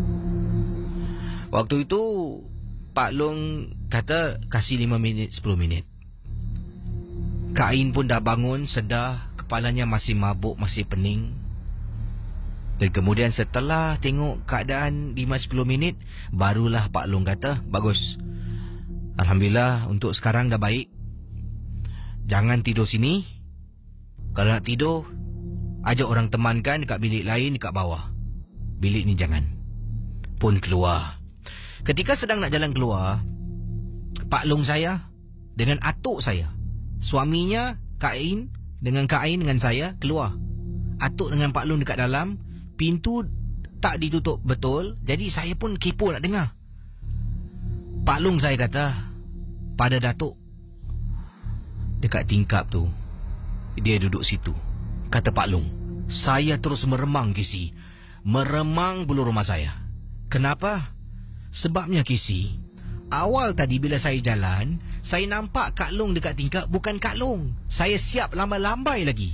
Waktu itu Pak Long kata kasih lima minit, sepuluh minit. Kak Ain pun dah bangun, sedar, kepalanya masih mabuk, masih pening. Dan kemudian setelah tengok keadaan lima sepuluh minit, barulah Pak Long kata, bagus. Alhamdulillah untuk sekarang dah baik. Jangan tidur sini. Kalau nak tidur, ajak orang temankan dekat bilik lain dekat bawah. Bilik ni jangan. Pun keluar. Ketika sedang nak jalan keluar, Pak Long saya dengan atuk saya, suaminya Kak Ain dengan Kak Ain dengan saya keluar. Atuk dengan Pak Long dekat dalam. Pintu tak ditutup betul, jadi saya pun kepo nak dengar. Pak Long saya kata pada Datuk dekat tingkap tu, dia duduk situ. Kata Pak Long. Saya terus meremang, Kisi. Meremang bulu rumah saya. Kenapa? Sebabnya, Kisi, awal tadi bila saya jalan, saya nampak Kak Long dekat tingkap, bukan Kak Long. Saya siap lambai-lambai lagi.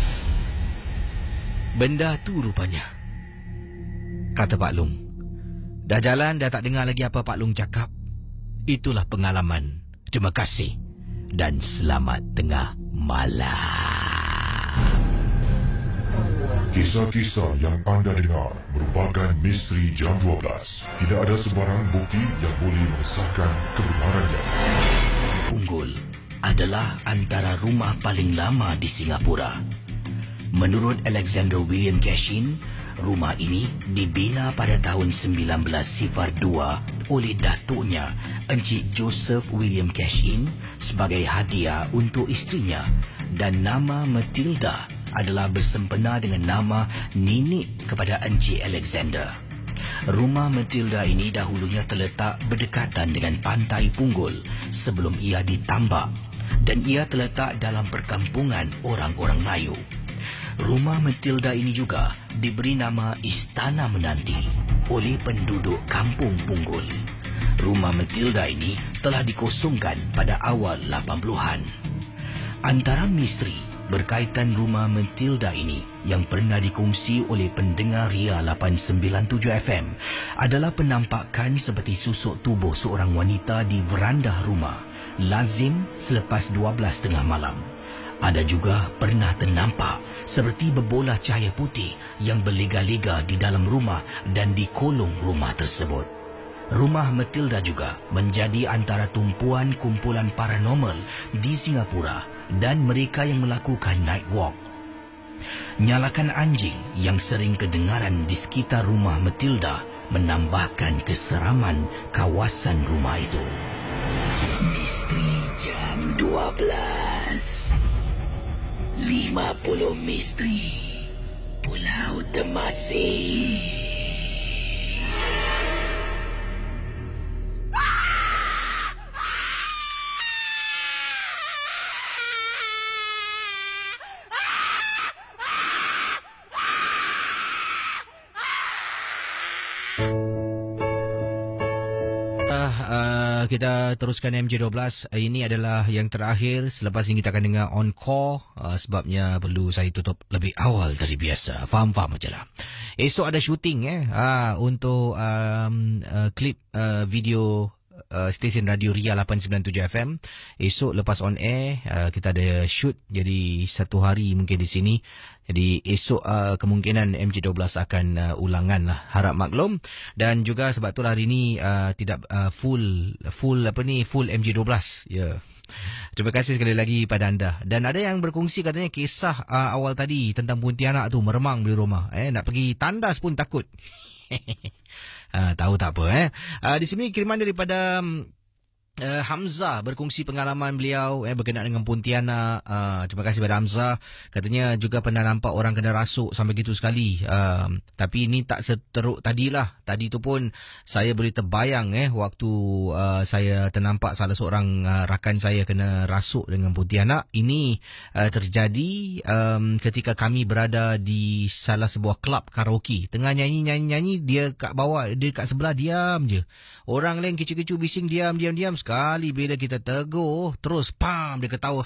Benda tu rupanya, kata Pak Long. Dah jalan, dah tak dengar lagi apa Pak Long cakap. Itulah pengalaman. Terima kasih dan selamat tengah malam. Kisah-kisah yang anda dengar merupakan misteri jam dua belas. Tidak ada sebarang bukti yang boleh mengesahkan kebenarannya. Punggol adalah antara rumah paling lama di Singapura. Menurut Alexander William Cashin, rumah ini dibina pada tahun sembilan belas dua oleh datuknya, Encik Joseph William Cashin, sebagai hadiah untuk isterinya, dan nama Matilda adalah bersempena dengan nama nenek kepada Encik Alexander. Rumah Matilda ini dahulunya terletak berdekatan dengan pantai Punggol sebelum ia ditambak, dan ia terletak dalam perkampungan orang-orang Melayu. Rumah Matilda ini juga diberi nama Istana Menanti oleh penduduk kampung Punggol. Rumah Matilda ini telah dikosongkan pada awal lapan puluhan. Antara misteri berkaitan rumah Matilda ini yang pernah dikongsi oleh pendengar Ria lapan sembilan tujuh F M adalah penampakan seperti susuk tubuh seorang wanita di veranda rumah, lazim selepas dua belas tengah malam. Ada juga pernah ternampak seperti berbola cahaya putih yang berliga-liga di dalam rumah dan di kolong rumah tersebut. Rumah Matilda juga menjadi antara tumpuan kumpulan paranormal di Singapura dan mereka yang melakukan night walk. Nyalakan anjing yang sering kedengaran di sekitar rumah Matilda menambahkan keseraman kawasan rumah itu. Misteri jam dua belas. lima puluh misteri Pulau Temasek. Uh, kita teruskan M J dua belas. Uh, ini adalah yang terakhir. Selepas ini kita akan dengar encore. Uh, sebabnya perlu saya tutup lebih awal dari biasa. Faham-faham je lah. Esok ada syuting eh uh, untuk um, uh, klip uh, video uh, stesen radio Ria lapan sembilan tujuh F M. Esok lepas on air uh, kita ada shoot. Jadi satu hari mungkin di sini. Jadi esok uh, kemungkinan M J dua belas akan uh, ulangan lah, harap maklum. Dan juga sebab tu hari ni uh, tidak uh, full full apa ni full M J dua belas. Ya. Yeah. Terima kasih sekali lagi pada anda. Dan ada yang berkongsi katanya kisah uh, awal tadi tentang Pontianak tu meremang di rumah. Eh nak pergi tandas pun takut. uh, tahu tak apa eh. Uh, di sini kiriman daripada um, Uh, Hamzah berkongsi pengalaman beliau eh, berkenaan dengan Pontianak. Uh, terima kasih pada Hamzah. Katanya juga pernah nampak orang kena rasuk sampai gitu sekali. Uh, tapi ini tak seteruk tadilah. Tadi tu pun saya boleh terbayang eh waktu uh, saya ternampak salah seorang uh, rakan saya kena rasuk dengan Pontianak. Ini uh, terjadi um, ketika kami berada di salah sebuah klub karaoke. Tengah nyanyi-nyanyi-nyanyi, dia kat bawah, dia kat sebelah diam je. Orang lain kecu-kecu bising diam, diam, diam. Sekali bila kita tegur, terus pam, dia ketawa.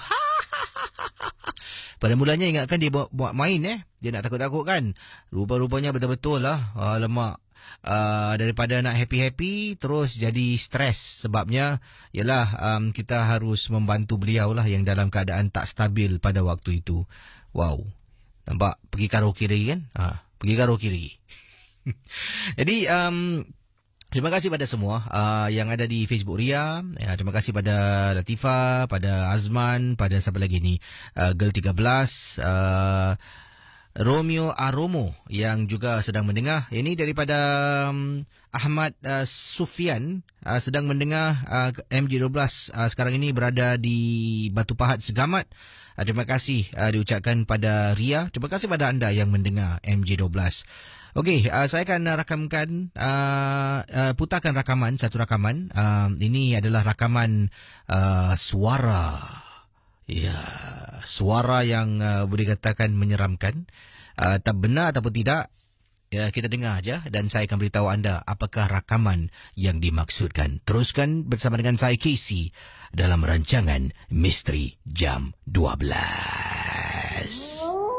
Pada mulanya ingatkan dia buat, buat main eh. Dia nak takut-takut kan. Rupa-rupanya betul-betul lah. Alamak. Uh, daripada nak happy-happy, terus jadi stres. Sebabnya, yalah, um, kita harus membantu beliau lah yang dalam keadaan tak stabil pada waktu itu. Wow. Nampak? Pergi karaoke lagi kan? Ha, pergi karaoke lagi. Jadi, um, Terima kasih pada semua uh, yang ada di Facebook Ria. Ya, terima kasih pada Latifah, pada Azman, pada siapa lagi ni? Uh, Girl tiga belas, uh, Romeo Aromo yang juga sedang mendengar. Ini daripada um, Ahmad uh, Sufian uh, sedang mendengar uh, M J dua belas uh, sekarang ini berada di Batu Pahat Segamat. Uh, terima kasih uh, diucapkan pada Ria. Terima kasih pada anda yang mendengar M J dua belas. Okey, uh, saya akan rakamkan, uh, uh, putarkan rakaman, satu rakaman. Uh, ini adalah rakaman uh, suara. Ya, suara yang uh, boleh katakan menyeramkan. Uh, tak benar ataupun tidak, ya, kita dengar aja dan saya akan beritahu anda apakah rakaman yang dimaksudkan. Teruskan bersama dengan saya, Casey, dalam rancangan Misteri Jam dua belas.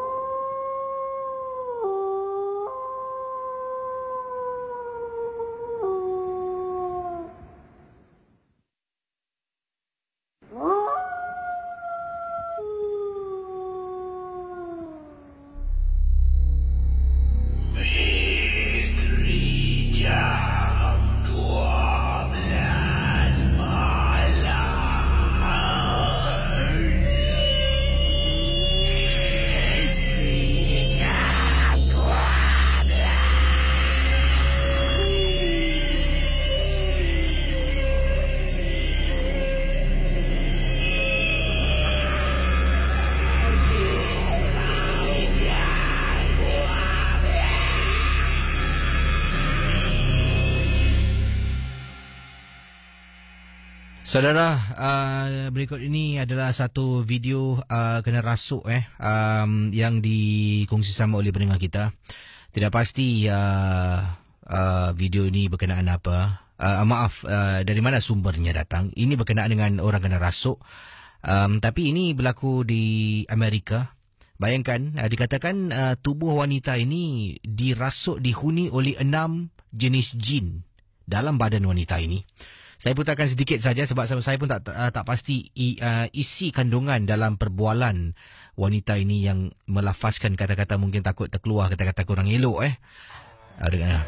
Saudara, uh, berikut ini adalah satu video uh, kena rasuk eh um, yang dikongsi sama oleh pendengar kita. Tidak pasti uh, uh, video ini berkenaan apa. Uh, maaf, uh, dari mana sumbernya datang. Ini berkenaan dengan orang kena rasuk. Um, tapi ini berlaku di Amerika. Bayangkan, uh, dikatakan uh, tubuh wanita ini dirasuk, dihuni oleh enam jenis jin dalam badan wanita ini. Saya putarkan sedikit saja sebab saya pun tak tak, tak pasti uh, isi kandungan dalam perbualan wanita ini yang melafazkan kata-kata mungkin takut terkeluar kata-kata kurang elok eh. Ada.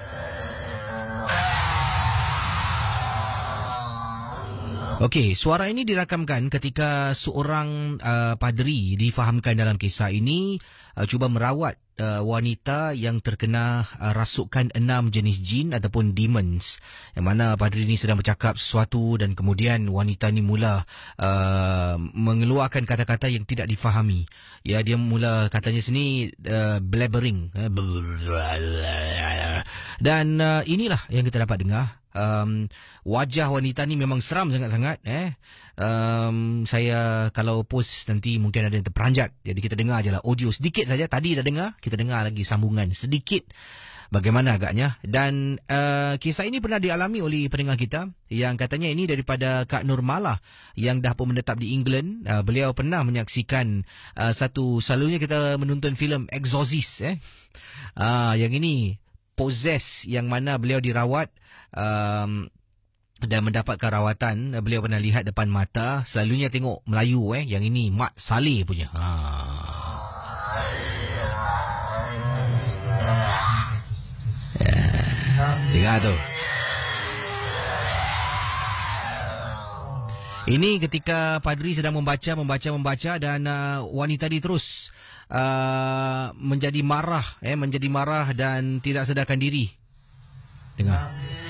Okey, suara ini dirakamkan ketika seorang uh, padri difahamkan dalam kisah ini uh, cuba merawat uh, wanita yang terkena uh, rasukan enam jenis jin ataupun demons, yang mana padri ini sedang bercakap sesuatu dan kemudian wanita ini mula uh, mengeluarkan kata-kata yang tidak difahami. Ya, dia mula katanya sini uh, blabbering. Dan uh, inilah yang kita dapat dengar. Um, wajah wanita ni memang seram sangat-sangat eh. Um, saya kalau post nanti mungkin ada yang terperanjat. Jadi kita dengar je lah audio sedikit saja. Tadi dah dengar, kita dengar lagi sambungan sedikit bagaimana agaknya. Dan uh, kisah ini pernah dialami oleh pendengar kita yang katanya ini daripada Kak Nurmalah yang dah pun menetap di England. Uh, beliau pernah menyaksikan uh, satu, selalunya kita menonton filem Exorcist eh. Uh, yang ini Possess, yang mana beliau dirawat um, dan mendapatkan rawatan. Beliau pernah lihat depan mata. Selalunya tengok Melayu eh. Yang ini Mat Saleh punya. Ha. Ya. Dengar tu. Ini ketika padri sedang membaca, membaca, membaca dan uh, wanita tadi terus Uh, menjadi marah eh menjadi marah dan tidak sedarkan diri. Dengar.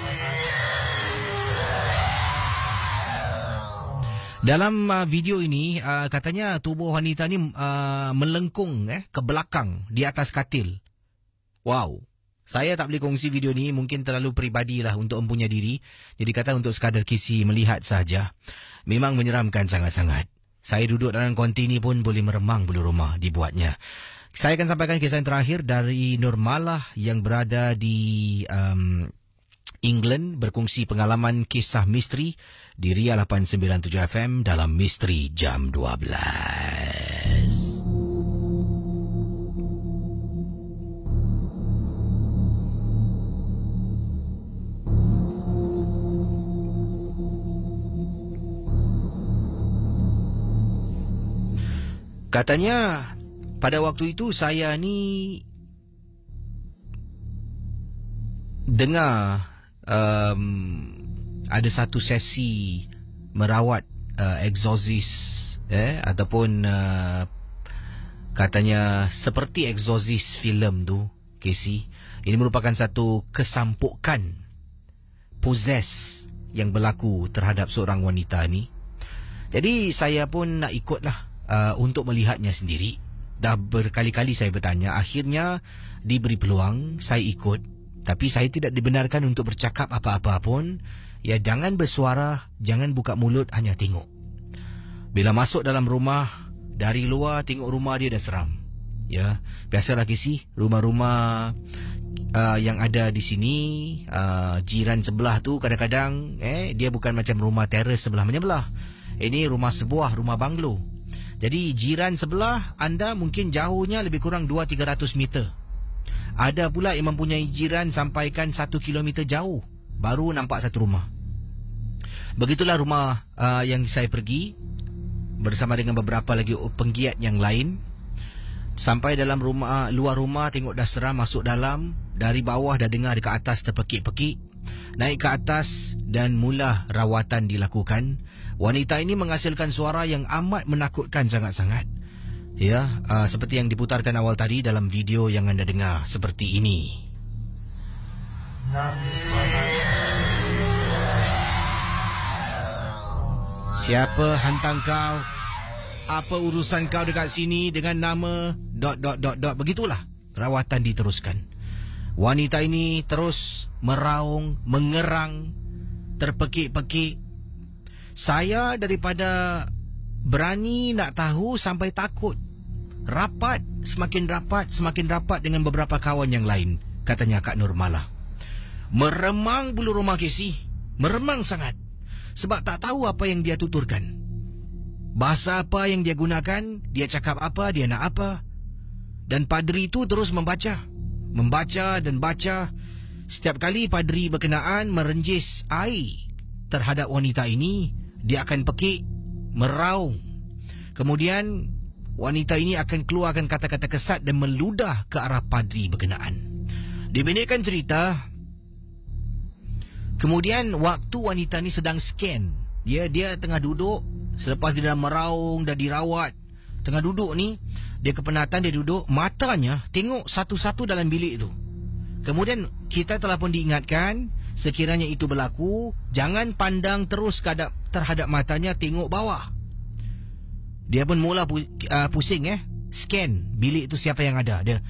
Dalam uh, video ini uh, katanya tubuh wanita ni uh, melengkung eh ke belakang di atas katil. Wow. Saya tak boleh kongsi video ni, mungkin terlalu peribadilah untuk empunya diri. Jadi kata untuk sekadar kisi melihat saja. Memang menyeramkan sangat-sangat. Saya duduk dalam konti ni pun boleh meremang bulu rumah dibuatnya. Saya akan sampaikan kisah yang terakhir dari Nurmalah yang berada di um, England, berkongsi pengalaman kisah misteri di Ria lapan sembilan tujuh F M dalam Misteri Jam dua belas. Katanya pada waktu itu saya ni dengar um, ada satu sesi merawat uh, exorcist eh ataupun uh, katanya seperti exorcist filem tu, Casey. Ini merupakan satu kesampukan possess yang berlaku terhadap seorang wanita ni. Jadi saya pun nak ikutlah uh, untuk melihatnya sendiri. Dah berkali-kali saya bertanya, akhirnya diberi peluang, saya ikut. Tapi saya tidak dibenarkan untuk bercakap apa-apa pun. Ya, jangan bersuara, jangan buka mulut, hanya tengok. Bila masuk dalam rumah, dari luar tengok rumah dia dah seram. Ya, biasalah Casey, rumah-rumah uh, yang ada di sini, uh, jiran sebelah tu kadang-kadang eh dia bukan macam rumah teres sebelah menyebelah. Ini rumah sebuah, rumah banglo. Jadi jiran sebelah anda mungkin jauhnya lebih kurang dua tiga ratus meter. Ada pula yang mempunyai jiran sampaikan satu kilometer jauh baru nampak satu rumah. Begitulah rumah uh, yang saya pergi bersama dengan beberapa lagi penggiat yang lain. Sampai dalam rumah, luar rumah tengok dah seram, masuk dalam, dari bawah dah dengar dekat atas terpekik-pekik. Naik ke atas dan mula rawatan dilakukan. Wanita ini menghasilkan suara yang amat menakutkan sangat-sangat. Ya, uh, seperti yang diputarkan awal tadi dalam video yang anda dengar seperti ini. Siapa hantar kau? Apa urusan kau dekat sini dengan nama dot dot dot dot. Begitulah rawatan diteruskan. Wanita ini terus meraung, mengerang, terpekik-pekik. Saya daripada berani nak tahu sampai takut. Rapat, semakin rapat, semakin rapat dengan beberapa kawan yang lain, katanya Kak Nurmalah. Meremang bulu rumah Casey. Meremang sangat. Sebab tak tahu apa yang dia tuturkan. Bahasa apa yang dia gunakan, dia cakap apa, dia nak apa. Dan padri itu terus membaca. Membaca dan baca. Setiap kali padri berkenaan merenjis air terhadap wanita ini, dia akan pekik, meraung. Kemudian wanita ini akan keluarkan kata-kata kesat dan meludah ke arah padri berkenaan. Dipendekkan cerita, kemudian waktu wanita ini sedang scan, dia dia tengah duduk. Selepas dia dah meraung, dah dirawat, tengah duduk ni, dia kepenatan, dia duduk, matanya tengok satu-satu dalam bilik tu. Kemudian kita telah pun diingatkan, sekiranya itu berlaku, jangan pandang terus terhadap, terhadap matanya, tengok bawah. Dia pun mula pu, uh, pusing eh, scan bilik tu siapa yang ada. Dia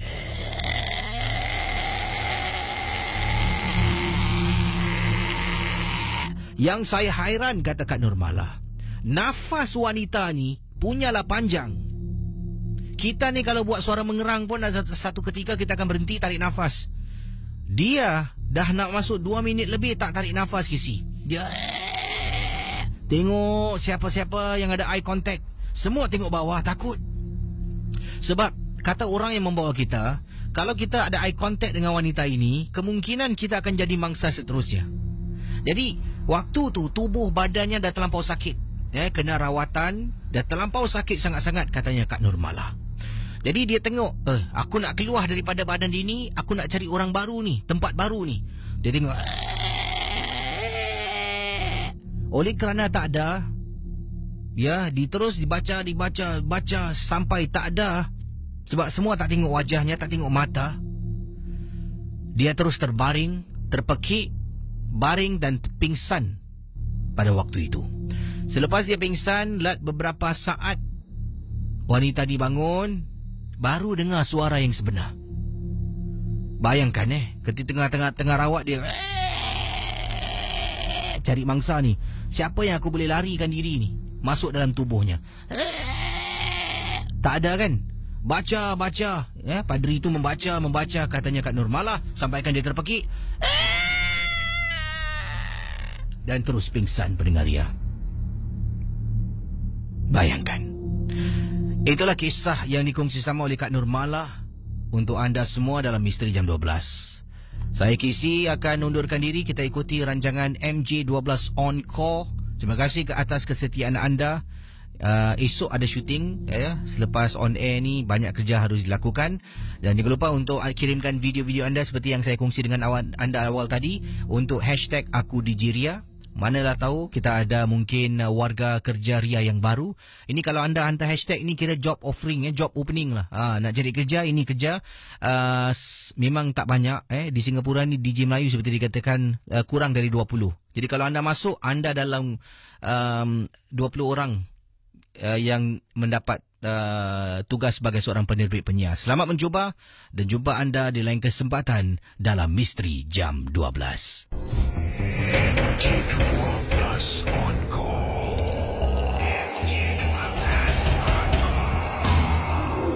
yang saya hairan, kata Kak Nurmalah, nafas wanita ni punyalah panjang. Kita ni kalau buat suara mengerang pun satu, satu ketika kita akan berhenti tarik nafas. Dia dah nak masuk dua minit lebih tak tarik nafas Casey. Dia tengok siapa-siapa yang ada eye contact. Semua tengok bawah, takut. Sebab kata orang yang membawa kita, kalau kita ada eye contact dengan wanita ini, kemungkinan kita akan jadi mangsa seterusnya. Jadi waktu tu tubuh badannya dah terlampau sakit. Eh, kena rawatan, dah terlampau sakit sangat-sangat, katanya Kak Nurmalah. Jadi dia tengok, eh, aku nak keluar daripada badan dia ni, aku nak cari orang baru ni, tempat baru ni. Dia tengok, oleh kerana tak ada, ya, diterus dibaca, dibaca, baca sampai tak ada. Sebab semua tak tengok wajahnya, tak tengok mata. Dia terus terbaring, terpekik, baring dan pingsan pada waktu itu. Selepas dia pingsan, lat beberapa saat, wanita dibangun, baru dengar suara yang sebenar. Bayangkan eh, ketika tengah-tengah tengah rawat dia cari mangsa ni, siapa yang aku boleh larikan diri ni masuk dalam tubuhnya. Tak ada kan? Baca, baca, eh, padri itu membaca, membaca, katanya Kak Nurmalah, sampaikan dia terpekik dan terus pingsan, pendengar ya. Bayangkan. Itulah kisah yang dikongsi sama oleh Kak Nurmalah untuk anda semua dalam Misteri Jam dua belas. Saya Casey akan undurkan diri. Kita ikuti rancangan M J dua belas On Call. Terima kasih ke atas kesetiaan anda. Uh, esok ada syuting ya. Selepas on air ni banyak kerja harus dilakukan. Dan jangan lupa untuk kirimkan video-video anda seperti yang saya kongsi dengan awal, anda awal tadi untuk hashtag Aku D J Ria. Manalah tahu kita ada mungkin uh, warga kerja Ria yang baru. Ini kalau anda hantar hashtag ni kira job offering ya, job opening lah. Ha, nak cari kerja, ini kerja. Uh, memang tak banyak eh di Singapura ni D J Melayu seperti dikatakan uh, kurang dari dua puluh. Jadi kalau anda masuk, anda dalam um, dua puluh orang Uh, yang mendapat uh, tugas sebagai seorang penerbit penyiar. Selamat mencuba dan jumpa anda di lain kesempatan dalam Misteri Jam dua belas. M J dua belas on call. M J dua belas on call.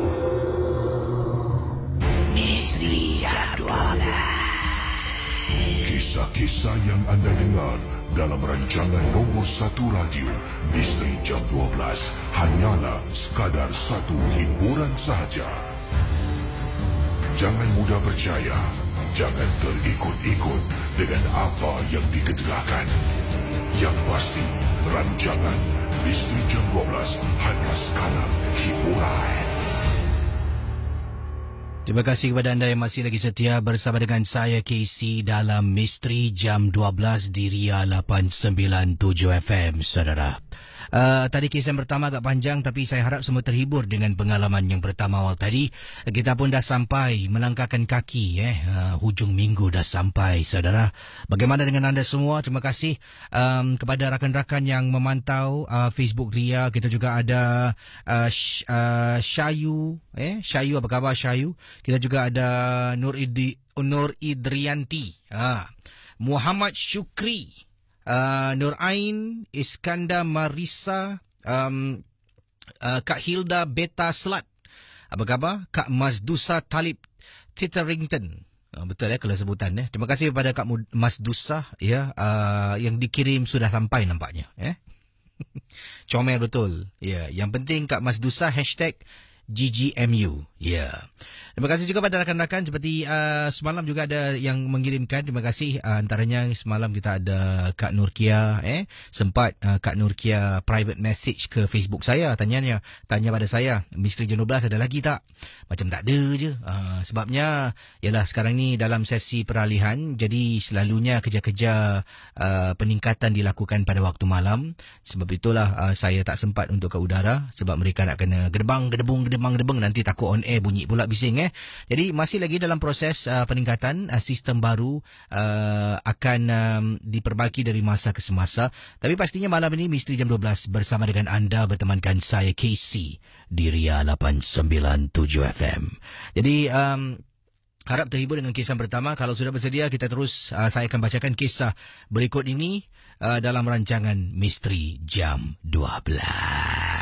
Misteri Jam dua belas. Kisah-kisah yang anda dengar dalam rancangan nombor satu radio Misteri Jam dua belas hanyalah sekadar satu hiburan sahaja. Jangan mudah percaya, jangan terikut-ikut dengan apa yang dikedegakan. Yang pasti, rancangan Misteri Jam dua belas hanya sekadar hiburan. Terima kasih kepada anda yang masih lagi setia bersama dengan saya K C dalam Misteri Jam dua belas di Ria lapan sembilan tujuh F M, saudara. Uh, tadi kisah yang pertama agak panjang tapi saya harap semua terhibur dengan pengalaman yang pertama awal tadi. Kita pun dah sampai melangkahkan kaki eh uh, hujung minggu dah sampai, saudara. Bagaimana dengan anda semua? Terima kasih um, kepada rakan-rakan yang memantau uh, Facebook Ria. Kita juga ada uh, Sh- uh, Syayu eh Syayu, apa khabar Syayu? Kita juga ada Nur Idri Nur Idrianti, ha. Muhammad Syukri, Uh, Nur Ain, Iskandar Marisa, um, uh, Kak Hilda Beta Slat, apa khabar? Kak Masdusa Talib Titterington. Uh, betul ya kalau sebutan ya. Terima kasih kepada Kak Masdusa ya, uh, yang dikirim sudah sampai nampaknya ya. Comel betul. Ya, yang penting Kak Masdusa hashtag G G M U. Ya. Yeah. Terima kasih juga pada rakan-rakan seperti uh, semalam juga ada yang mengirimkan. Terima kasih uh, antaranya semalam kita ada Kak Nurkia eh sempat uh, Kak Nurkia private message ke Facebook saya, tanyanya tanya pada saya, Misteri Jam dua belas ada lagi tak? Macam tak ada je. Uh, sebabnya ialah sekarang ni dalam sesi peralihan, jadi selalunya kerja-kerja uh, peningkatan dilakukan pada waktu malam. Sebab itulah uh, saya tak sempat untuk ke udara sebab mereka nak kena gedebang gedebung gedebang gedebang, nanti takut on air bunyi pula bising eh. Jadi masih lagi dalam proses uh, peningkatan, uh, sistem baru uh, akan um, diperbaiki dari masa ke semasa. Tapi pastinya malam ini Misteri Jam dua belas bersama dengan anda bertemankan saya K C di Ria lapan sembilan tujuh F M. Jadi um, harap terhibur dengan kisah pertama. Kalau sudah bersedia kita terus, uh, saya akan bacakan kisah berikut ini uh, dalam rancangan Misteri Jam dua belas.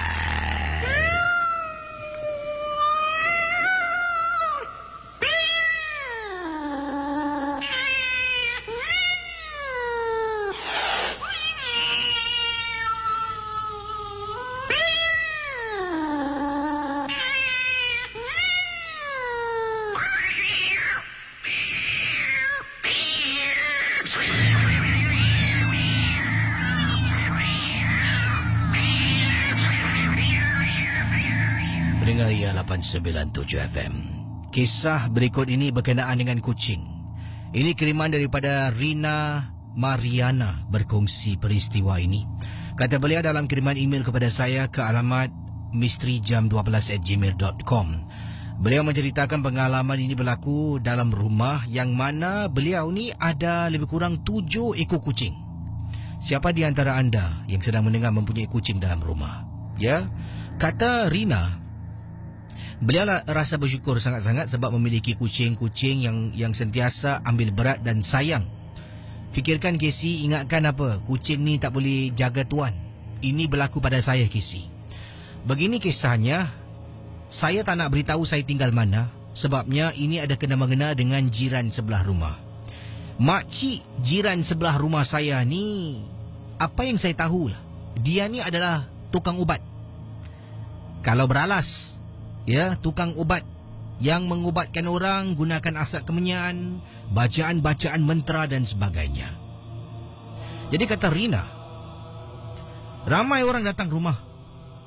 Ria lapan sembilan tujuh F M. Kisah berikut ini berkenaan dengan kucing. Ini kiriman daripada Rina Mariana berkongsi peristiwa ini. Kata beliau dalam kiriman email kepada saya ke alamat misteri jam dua belas at gmail dot com. Beliau menceritakan pengalaman ini berlaku dalam rumah yang mana beliau ni ada lebih kurang tujuh ekor kucing. Siapa di antara anda yang sedang mendengar mempunyai kucing dalam rumah? Ya, kata Rina, beliau rasa bersyukur sangat-sangat sebab memiliki kucing-kucing yang yang sentiasa ambil berat dan sayang. Fikirkan Casey, ingatkan apa? Kucing ni tak boleh jaga tuan. Ini berlaku pada saya, Casey. Begini kisahnya, saya tak nak beritahu saya tinggal mana sebabnya ini ada kena-mengena dengan jiran sebelah rumah. Makcik jiran sebelah rumah saya ni, apa yang saya tahulah, dia ni adalah tukang ubat. Kalau beralas, ya, tukang ubat yang mengubatkan orang gunakan asap kemenyan, bacaan-bacaan mentera dan sebagainya. Jadi kata Rina, ramai orang datang rumah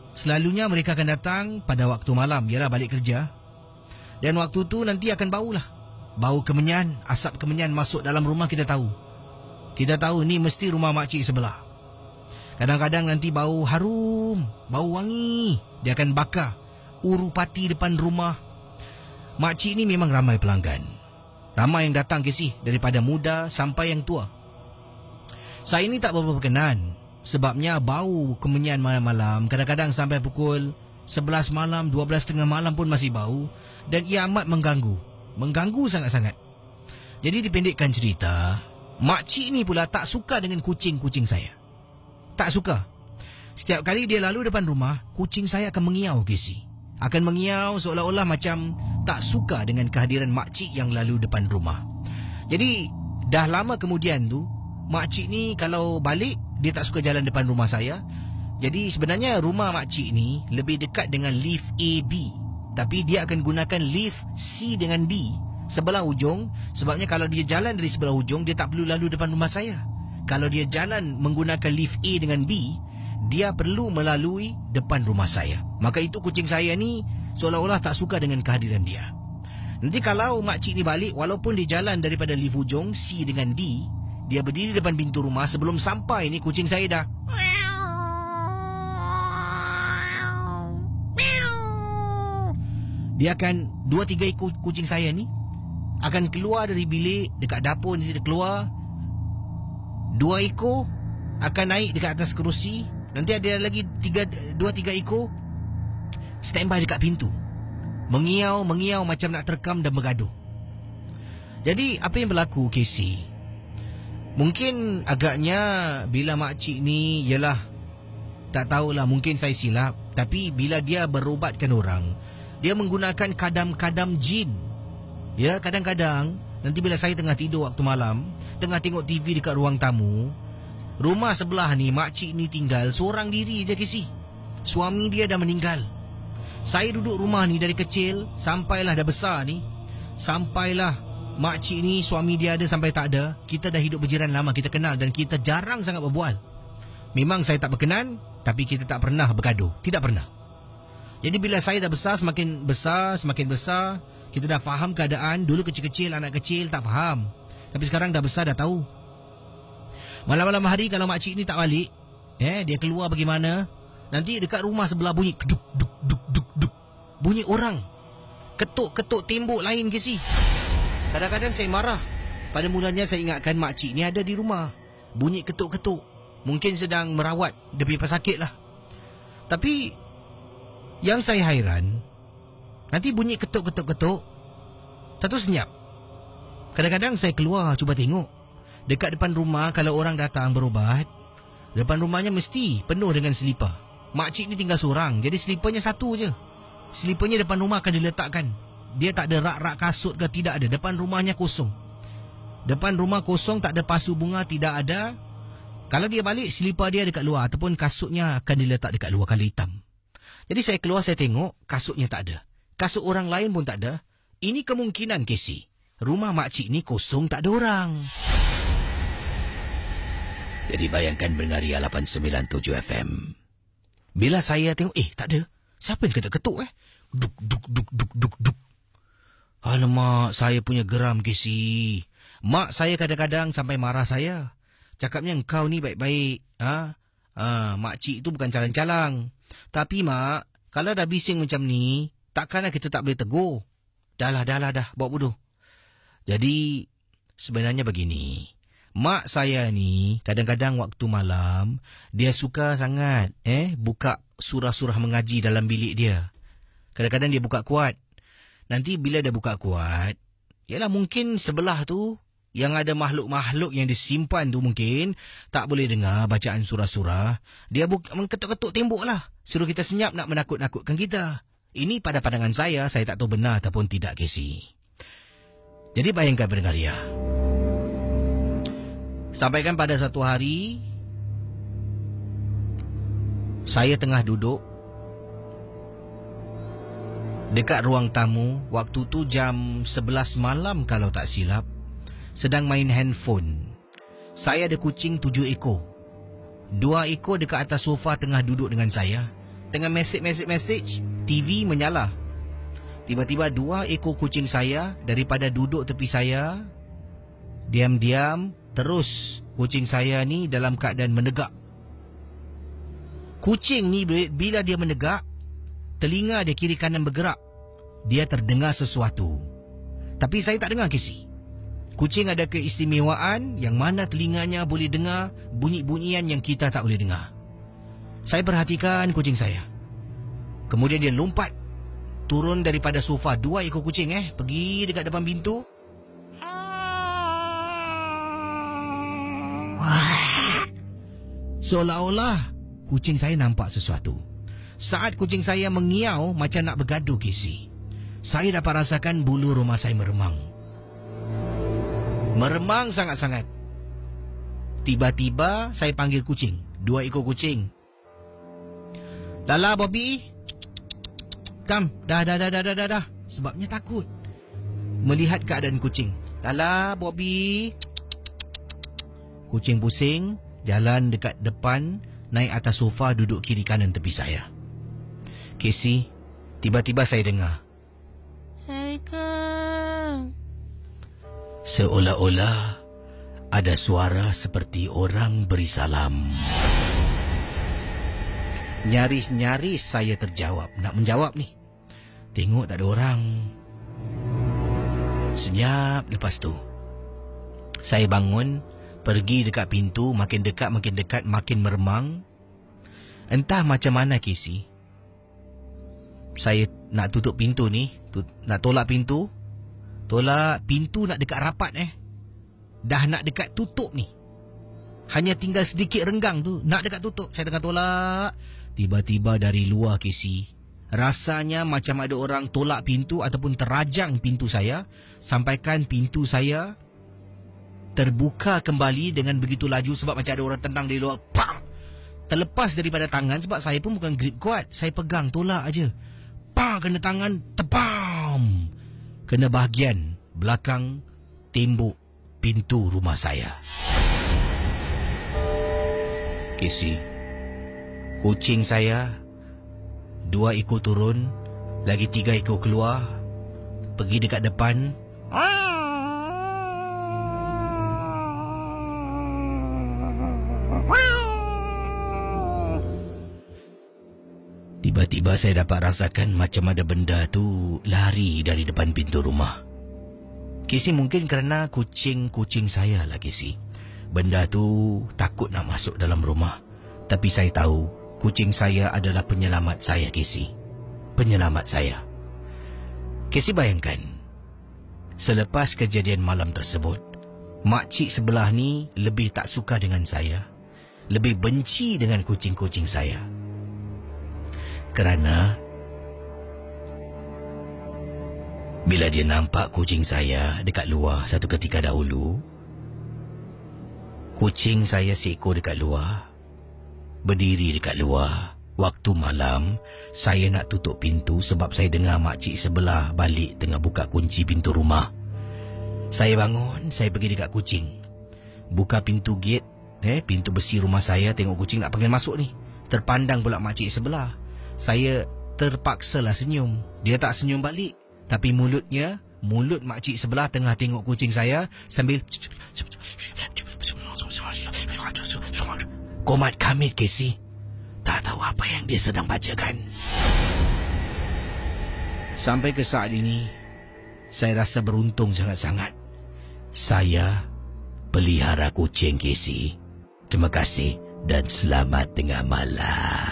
selalunya mereka akan datang pada waktu malam, ialah balik kerja. Dan waktu tu nanti akan bau lah. Bau kemenyan, asap kemenyan masuk dalam rumah, kita tahu. Kita tahu ni mesti rumah makcik sebelah. Kadang-kadang nanti bau harum, bau wangi. Dia akan bakar uru pati depan rumah. Makcik ni memang ramai pelanggan. Ramai yang datang Casey, daripada muda sampai yang tua. Saya ni tak berapa berkenan, sebabnya bau kemenyan malam-malam. Kadang-kadang sampai pukul sebelas malam, dua belas tengah malam pun masih bau. Dan ia amat mengganggu. Mengganggu sangat-sangat. Jadi dipendekkan cerita, makcik ni pula tak suka dengan kucing-kucing saya. Tak suka. Setiap kali dia lalu depan rumah, kucing saya akan mengiau Casey. Akan mengiau seolah-olah macam tak suka dengan kehadiran makcik yang lalu depan rumah. Jadi dah lama kemudian tu, makcik ni kalau balik, dia tak suka jalan depan rumah saya. Jadi sebenarnya rumah makcik ni lebih dekat dengan lift A B, tapi dia akan gunakan lift C dengan D sebelah hujung. Sebabnya kalau dia jalan dari sebelah hujung, dia tak perlu lalu depan rumah saya. Kalau dia jalan menggunakan lift A dengan B, dia perlu melalui depan rumah saya. Maka itu kucing saya ni seolah-olah tak suka dengan kehadiran dia. Nanti kalau makcik ni balik, walaupun dia jalan daripada lift hujung C dengan D, dia berdiri depan pintu rumah. Sebelum sampai ni, kucing saya dah dia akan, dua tiga ekor kucing saya ni akan keluar dari bilik dekat dapur ni, dia keluar. Dua ekor akan naik dekat atas kerusi. Nanti ada lagi tiga, dua tiga ekor standby dekat pintu, mengiau mengiau macam nak terkam dan bergaduh. Jadi apa yang berlaku Casey, mungkin agaknya bila makcik ni, yalah, tak tahulah, mungkin saya silap, tapi bila dia berobatkan orang, dia menggunakan kadam-kadam jin. Ya, kadang-kadang nanti bila saya tengah tidur waktu malam, tengah tengok T V dekat ruang tamu, rumah sebelah ni makcik ni tinggal seorang diri je Casey. Suami dia dah meninggal. Saya duduk rumah ni dari kecil sampailah dah besar ni. Sampailah makcik ni suami dia ada sampai tak ada. Kita dah hidup berjiran lama, kita kenal dan kita jarang sangat berbual. Memang saya tak berkenan, tapi kita tak pernah bergaduh. Tidak pernah. Jadi bila saya dah besar, semakin besar, semakin besar, kita dah faham keadaan. Dulu kecil-kecil, anak kecil tak faham, tapi sekarang dah besar, dah tahu. Malam-malam hari kalau makcik ni tak balik, eh, dia keluar bagaimana, nanti dekat rumah sebelah bunyi keduk, duk, duk, duk, duk. Bunyi orang ketuk-ketuk tembok lain Casey. Kadang-kadang saya marah. Pada mulanya saya ingatkan makcik ni ada di rumah. Bunyi ketuk-ketuk, mungkin sedang merawat, dia punya pesakit lah. Tapi yang saya hairan, nanti bunyi ketuk-ketuk-ketuk, tak tahu senyap. Kadang-kadang saya keluar cuba tengok. Dekat depan rumah kalau orang datang berubat, depan rumahnya mesti penuh dengan selipar. Makcik ni tinggal seorang, jadi seliparnya satu je. Seliparnya depan rumah akan diletakkan. Dia tak ada rak-rak kasut ke, tidak ada. Depan rumahnya kosong. Depan rumah kosong, tak ada pasu bunga, tidak ada. Kalau dia balik, selipar dia dekat luar, ataupun kasutnya akan diletak dekat luar, kali hitam. Jadi saya keluar, saya tengok, kasutnya tak ada. Kasut orang lain pun tak ada. Ini kemungkinan Casey, rumah makcik ni kosong, tak ada orang. Jadi bayangkan mendengar Ria lapan sembilan tujuh F M. Bila saya tengok, eh tak ada. Siapa yang ketuk-ketuk eh? Duk, duk, duk, duk, duk, duk. Alamak, saya punya geram Casey. Mak saya kadang-kadang sampai marah saya. Cakapnya, engkau ni baik-baik. Ha? Ha, makcik tu bukan calang-calang. Tapi mak, kalau dah bising macam ni, takkanlah kita tak boleh tegur. Dah lah, dah lah, dah. Bawa bodoh. Jadi, sebenarnya begini. Mak saya ni, kadang-kadang waktu malam, dia suka sangat eh buka surah-surah mengaji dalam bilik dia. Kadang-kadang dia buka kuat. Nanti bila dia buka kuat, yalah mungkin sebelah tu, yang ada makhluk-makhluk yang disimpan tu mungkin tak boleh dengar bacaan surah-surah. Dia buka, mengketuk-ketuk tembok lah. Suruh kita senyap, nak menakut-nakutkan kita. Ini pada pandangan saya, saya tak tahu benar ataupun tidak Casey. Jadi bayangkan pendengar Ria. Sampaikan pada satu hari, saya tengah duduk dekat ruang tamu. Waktu tu jam sebelas malam kalau tak silap. Sedang main handphone. Saya ada kucing tujuh ekor. Dua ekor dekat atas sofa tengah duduk dengan saya. tengah mesej-mesej-mesej, T V menyala. Tiba-tiba dua ekor kucing saya daripada duduk tepi saya, diam-diam terus kucing saya ni dalam keadaan menegak. Kucing ni bila dia menegak, telinga dia kiri kanan bergerak. Dia terdengar sesuatu. Tapi saya tak dengar, Casey. Kucing ada keistimewaan yang mana telinganya boleh dengar bunyi-bunyian yang kita tak boleh dengar. Saya perhatikan kucing saya. Kemudian dia lompat turun daripada sofa. Dua ekor kucing eh pergi dekat depan pintu. Seolah-olah kucing saya nampak sesuatu. Saat kucing saya mengiau macam nak bergaduh, Casey, saya dapat rasakan bulu rumah saya meremang. Meremang sangat-sangat. Tiba-tiba saya panggil kucing. Dua ekor kucing. Lala, Bobby. Kam, dah, dah, dah, dah, dah, dah, dah. Sebabnya takut melihat keadaan kucing. Lala, Bobby. Kucing pusing, jalan dekat depan, naik atas sofa, duduk kiri kanan tepi saya. Casey, tiba-tiba saya dengar. Hai, Kam. Seolah-olah ada suara seperti orang beri salam. Nyaris-nyaris saya terjawab. Nak menjawab ni. Tengok tak ada orang. Senyap lepas tu saya bangun, pergi dekat pintu. Makin dekat, makin dekat, makin meremang. Entah macam mana, Casey, saya nak tutup pintu ni, tu, nak tolak pintu. Tolak pintu nak dekat rapat eh. Dah nak dekat tutup ni. Hanya tinggal sedikit renggang tu, nak dekat tutup. Saya tengah tolak. Tiba-tiba dari luar, Casey, rasanya macam ada orang tolak pintu ataupun terajang pintu saya. Sampaikan pintu saya terbuka kembali dengan begitu laju sebab macam ada orang tendang dari luar. Pam! Terlepas daripada tangan sebab saya pun bukan grip kuat. Saya pegang, tolak aja. Pam! Kena tangan, tebam! Kena bahagian belakang tembok pintu rumah saya. Casey, kucing saya dua ekor turun, lagi tiga ekor keluar, pergi dekat depan. Tiba-tiba saya dapat rasakan macam ada benda tu lari dari depan pintu rumah. Casey, mungkin kerana kucing-kucing saya lah, Casey. Benda tu takut nak masuk dalam rumah. Tapi saya tahu kucing saya adalah penyelamat saya, Casey. Penyelamat saya. Casey, bayangkan, selepas kejadian malam tersebut, makcik sebelah ni lebih tak suka dengan saya. Lebih benci dengan kucing-kucing saya. Kerana bila dia nampak kucing saya dekat luar satu ketika dahulu, kucing saya seekor dekat luar, berdiri dekat luar. Waktu malam, saya nak tutup pintu sebab saya dengar makcik sebelah balik tengah buka kunci pintu rumah. Saya bangun, saya pergi dekat kucing. Buka pintu gate, eh, pintu besi rumah saya, tengok kucing nak panggil masuk ni. Terpandang pula makcik sebelah. Saya terpaksalah senyum. Dia tak senyum balik. Tapi mulutnya, mulut makcik sebelah tengah tengok kucing saya sambil komat kamit, Casey. Tak tahu apa yang dia sedang bacakan. Sampai ke saat ini, saya rasa beruntung sangat-sangat. Saya pelihara kucing, Casey. Terima kasih dan selamat tengah malam.